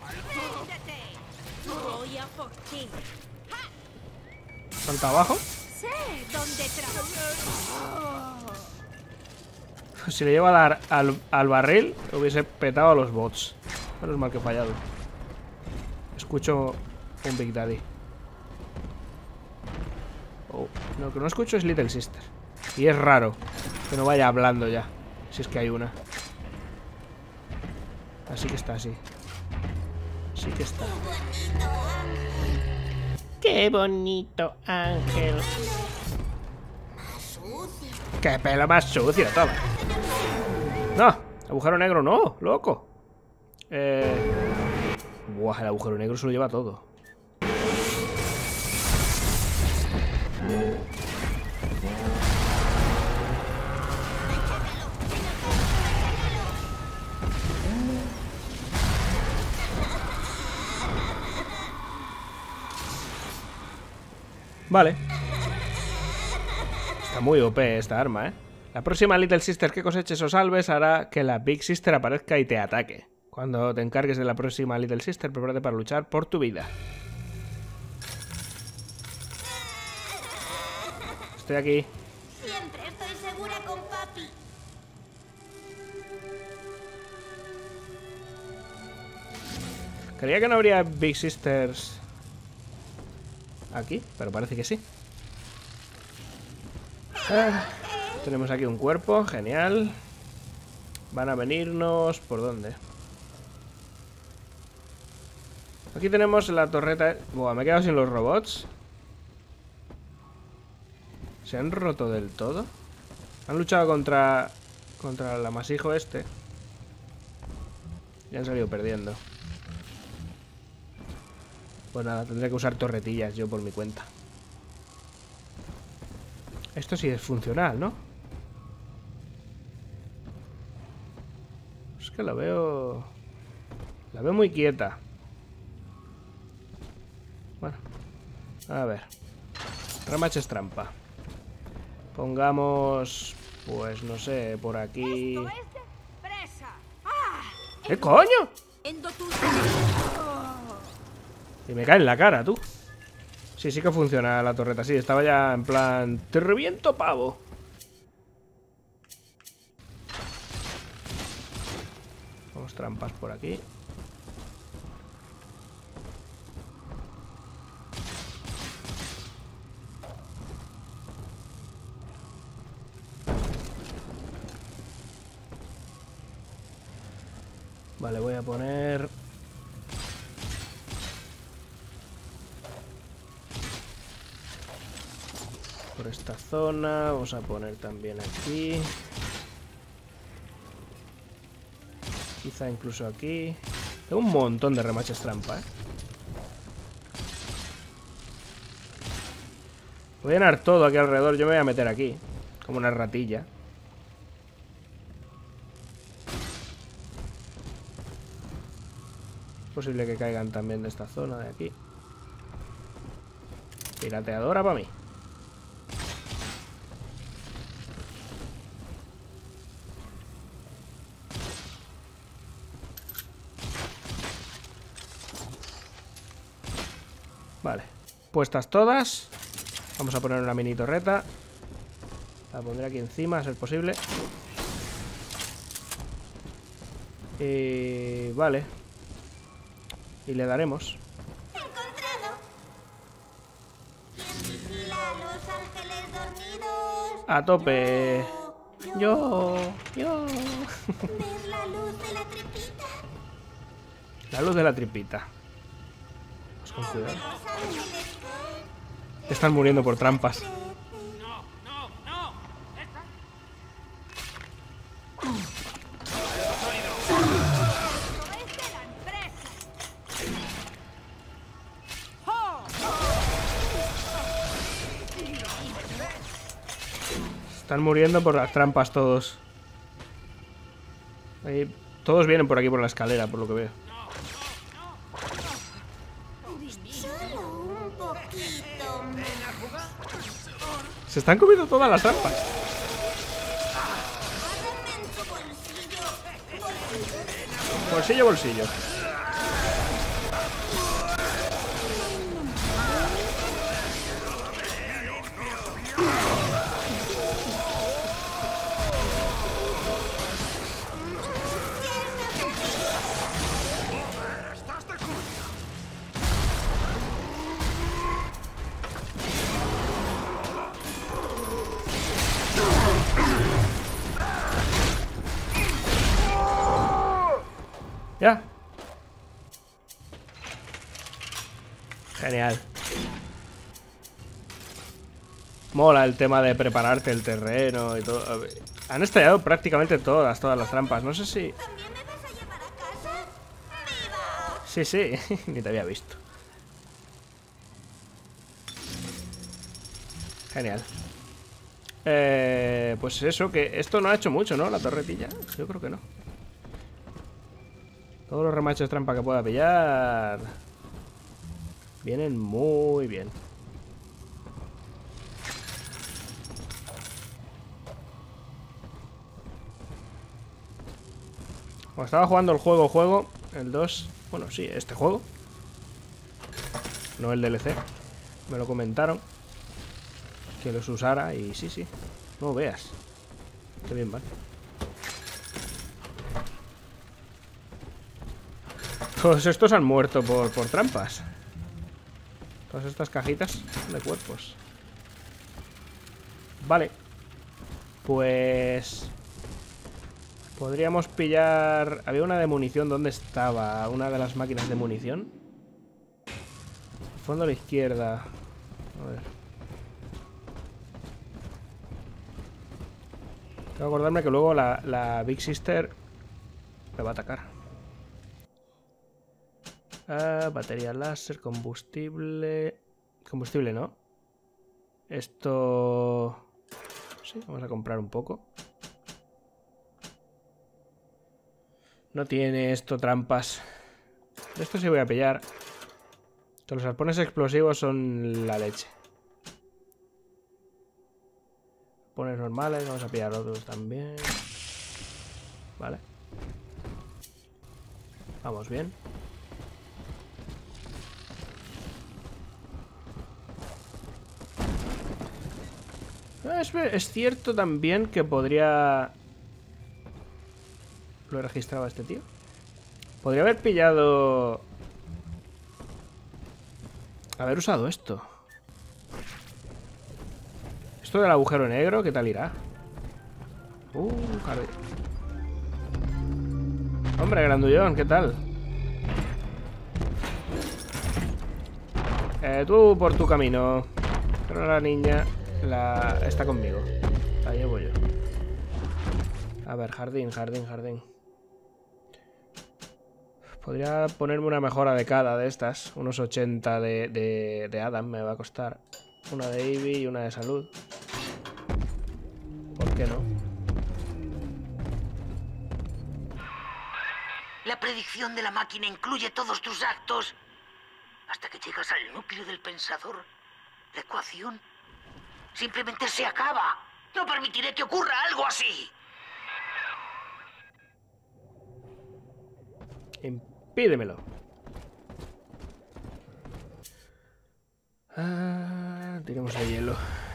Voy a por ti. ¿Salta abajo? Sé dónde trabajas. Si le llevo a dar al, al barril, hubiese petado a los bots. Menos mal que he fallado. Escucho un Big Daddy. Oh, lo que no escucho es Little Sister. Y es raro que no vaya hablando ya. Si es que hay una. Así que está así. Sí que está. Qué bonito ángel. Qué pelo más sucio, toma. No, agujero negro no, loco. Eh... Buah, el agujero negro se lo lleva todo. Vale. Está muy O P esta arma, ¿eh? La próxima Little Sister que coseches o salves hará que la Big Sister aparezca y te ataque. Cuando te encargues de la próxima Little Sister, prepárate para luchar por tu vida. Estoy aquí. Siempre estoy segura con papi. Creía que no habría Big Sisters aquí, pero parece que sí. Ah, tenemos aquí un cuerpo, genial. Van a venirnos... ¿por dónde? Aquí tenemos la torreta... Buah, me he quedado sin los robots. ¿Se han roto del todo? Han luchado contra... contra el amasijo este. Y han salido perdiendo. Pues nada, tendré que usar torretillas yo por mi cuenta. Esto sí es funcional, ¿no? Es que la veo... La veo muy quieta. Bueno. A ver. Remaches trampa. Pongamos... Pues no sé, por aquí... ¿Qué coño? Y me cae en la cara, tú. Sí, sí que funciona la torreta. Sí, estaba ya en plan... ¡Te reviento, pavo! Vamos, trampas por aquí. Vale, voy a poner... por esta zona, vamos a poner también aquí. Quizá incluso aquí. Tengo un montón de remaches trampa, ¿eh? Voy a llenar todo aquí alrededor. Yo me voy a meter aquí, como una ratilla. Es posible que caigan también de esta zona de aquí. Pirateadora para mí. Vale, puestas todas. Vamos a poner una mini torreta. La pondré aquí encima, a ser posible. Y... vale. Y le daremos. Encontrado. ¿Quién vigila a los ángeles dormidos? A tope. Yo, yo. ¿Ves la luz de la tripita? La luz de la tripita. Pues con cuidado. Los ángeles Te están muriendo por trampas. No, no, no. Esta- Están muriendo por las trampas todos. Ahí, todos vienen por aquí por la escalera, por lo que veo. solo un poquito más. Se están comiendo todas las trampas. Guárdame en tu bolsillo. Bolsillo, bolsillo. Genial. Mola el tema de prepararte el terreno y todo. Han estallado prácticamente todas, todas las trampas. No sé si... ¿También me vas a llevar a casa? ¡Viva! Sí, sí, ni te había visto. Genial. Eh, pues eso, que esto no ha hecho mucho, ¿no? La torretilla. Yo creo que no. Todos los remachos trampa que pueda pillar vienen muy bien. Como estaba jugando el juego, juego, el dos, bueno, sí, este juego, no el D L C, me lo comentaron que los usara y sí, sí, no veas, qué bien van. Todos estos han muerto por, por trampas. Todas estas cajitas son de cuerpos. Vale. Pues... podríamos pillar... Había una de munición. ¿Dónde estaba? Una de las máquinas de munición. Fondo a la izquierda. A ver. Tengo que acordarme que luego la, la Big Sister me va a atacar. Ah, batería láser, combustible... Combustible, ¿no? Esto... Sí, vamos a comprar un poco. No tiene esto trampas. Esto sí voy a pillar. Que los arpones explosivos son la leche. Arpones normales, vamos a pillar otros también. Vale. Vamos bien. Es, es cierto también que podría... ¿Lo he registrado a este tío? Podría haber pillado... Haber usado esto. Esto del agujero negro, ¿qué tal irá? Uh, caray. Hombre, grandullón, ¿qué tal? Eh, tú por tu camino. Pero la niña la... está conmigo. La llevo yo. A ver, jardín, jardín, jardín. Podría ponerme una mejora de cada de estas. Unos ochenta de, de, de Adam me va a costar. Una de Ivy y una de salud. ¿Por qué no? La predicción de la máquina incluye todos tus actos hasta que llegas al núcleo del pensador. La ecuación simplemente se acaba. No permitiré que ocurra algo así. Impídemelo. Ah, tiremos el hielo.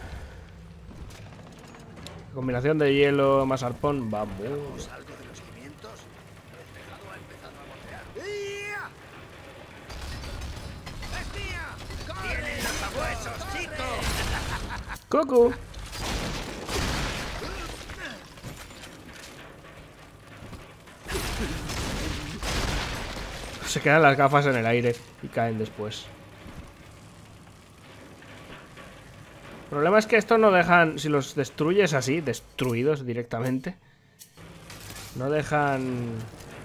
Combinación de hielo más arpón, vamos. ¿Algo de los cimientos? El tejado ha empezado a gotear. ¡Es mía! ¡Tiene lanzahuesos, chico! ¡Coco! Se quedan las gafas en el aire y caen después. El problema es que estos no dejan... Si los destruyes así, destruidos directamente, no dejan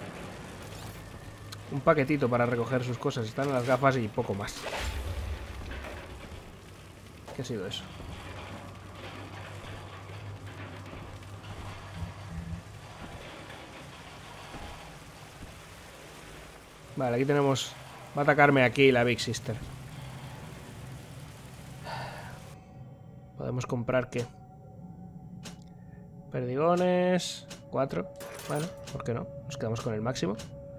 un paquetito para recoger sus cosas. Están en las gafas y poco más. ¿Qué ha sido eso? Vale, aquí tenemos... Va a atacarme aquí la Big Sister. Podemos comprar, ¿qué? Perdigones... Cuatro. Bueno, ¿por qué no? Nos quedamos con el máximo.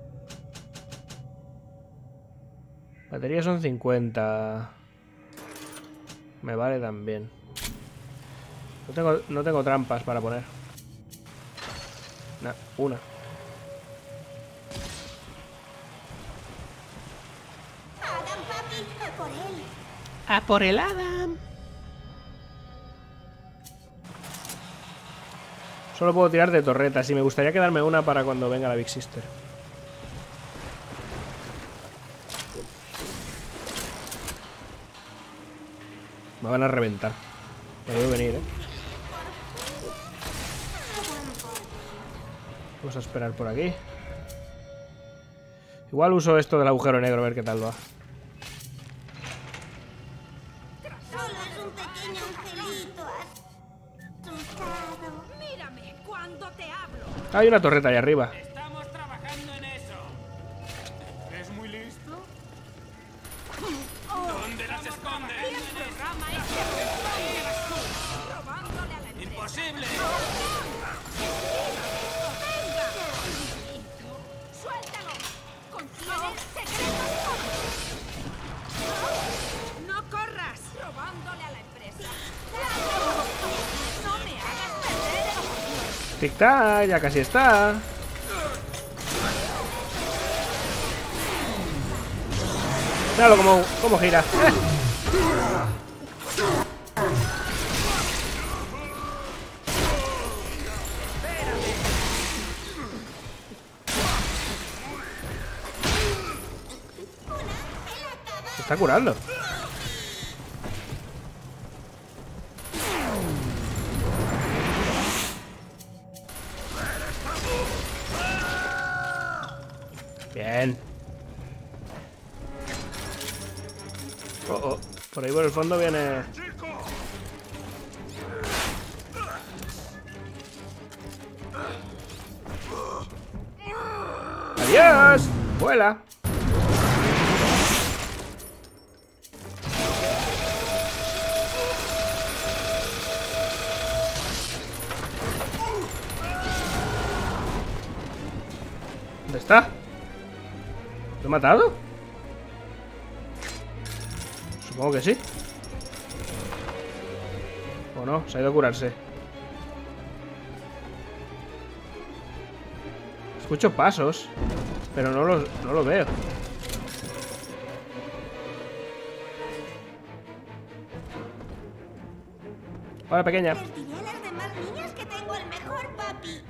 Baterías son cincuenta. Me vale también. No tengo, no tengo trampas para poner. Nah, una. Adam, papi, a por él. ¡A por el Adam! Solo puedo tirar de torretas y me gustaría quedarme una para cuando venga la Big Sister. Me van a reventar. Me debo venir, ¿eh? Vamos a esperar por aquí. Igual uso esto del agujero negro a ver qué tal va. Solo es un pequeño angelito asustado. Mírame cuando te hablo. Hay una torreta ahí arriba. Estamos trabajando en eso. ¿Es muy listo? ¿Dónde las escondes? El programa es robándole a la empresa. ¡Imposible! ¡Suéltalo! ¡Contiene secretos! ¡No corras! ¡Robándole a la empresa! ¡No me hagas perder! Tic tac, ya casi está. Míralo como, como gira. Se está curando. Bien. Oh, oh. Por ahí por el fondo viene... ¡Adiós! ¡Vuela! ¿Dónde está? ¿Lo he matado? Supongo que sí. ¿O no? Se ha ido a curarse. Escucho pasos, pero no los, no lo veo. Hola, pequeña. Les diré a las demás niñas que tengo el mejor papi.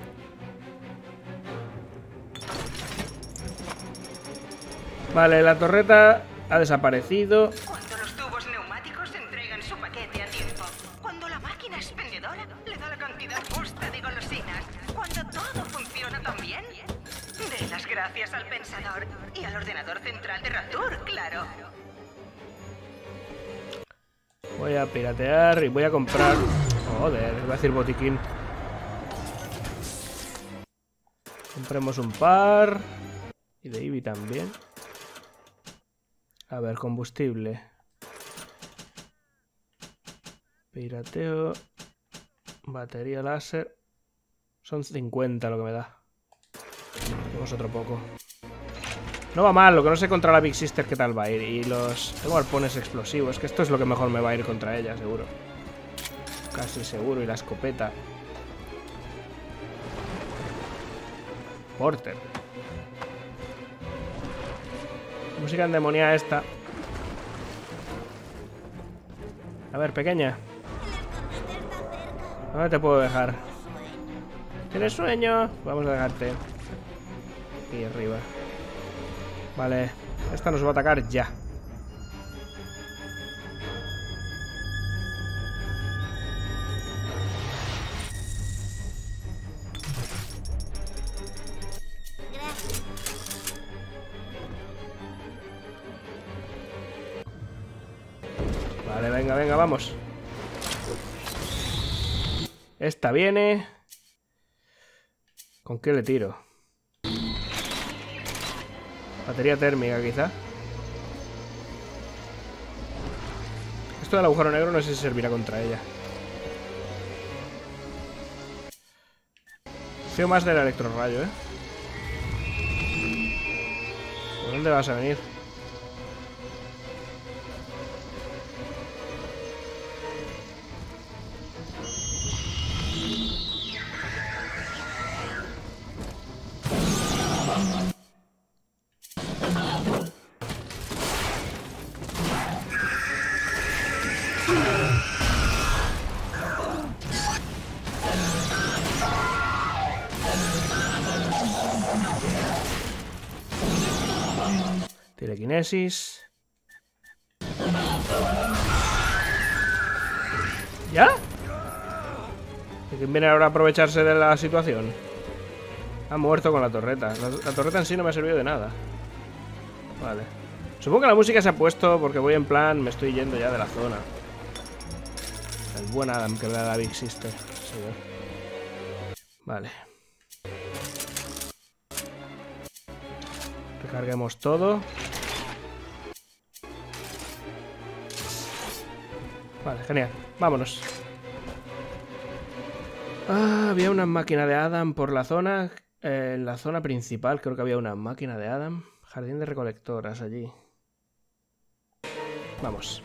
Vale, la torreta ha desaparecido. Cuando los tubos neumáticos entregan su paquete a tiempo. Cuando la máquina expendedora le da la cantidad justa de golosinas. Cuando todo funciona tan bien. De las gracias al pensador y al ordenador central de Rapture, claro. Voy a piratear y voy a comprar... Joder, iba a decir botiquín. Compremos un par. Y de Eevee también. A ver, combustible. Pirateo. Batería láser. Son cincuenta lo que me da. Tenemos otro poco. No va mal, lo que no sé contra la Big Sister qué tal va a ir. Y los... Tengo arpones explosivos, que esto es lo que mejor me va a ir contra ella, seguro. Casi seguro, y la escopeta. Porter. Música endemoniada esta. A ver, pequeña. El escondite está cerca. ¿Dónde te puedo dejar? Sueño. ¿Tienes sueño? Vamos a dejarte. Aquí arriba. Vale. Esta nos va a atacar ya. Gracias. Vale, venga, venga, vamos. Esta viene. ¿Con qué le tiro? Batería térmica, quizá. Esto del agujero negro no sé si servirá contra ella. Fío más del electrorrayo, ¿eh? ¿Por dónde vas a venir? Telequinesis. ¿Ya? ¿Y quién viene ahora a aprovecharse de la situación? Ha muerto con la torreta. La, la torreta en sí no me ha servido de nada. Vale. Supongo que la música se ha puesto porque voy en plan... Me estoy yendo ya de la zona. El buen Adam que era la Big Sister. Sí, ¿eh? Vale. Recarguemos todo. Vale, genial. Vámonos. Ah, había una máquina de Adam por la zona. Eh, en la zona principal creo que había una máquina de Adam. Jardín de recolectoras allí. Vamos.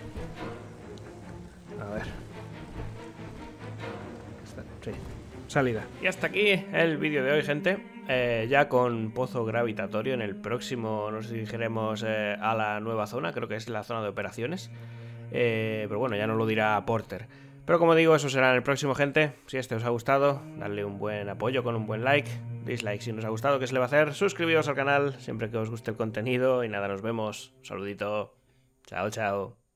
A ver. Sí. Salida. Y hasta aquí el vídeo de hoy, gente. Eh, ya con pozo gravitatorio. En el próximo nos dirigiremos eh, a la nueva zona. Creo que es la zona de operaciones. Eh, pero bueno, ya nos lo dirá Porter. Pero como digo, eso será en el próximo, gente. Si este os ha gustado, dadle un buen apoyo con un buen like. Dislike si no os ha gustado, ¿qué se le va a hacer? Suscribiros al canal siempre que os guste el contenido. Y nada, nos vemos. Un saludito. Chao, chao.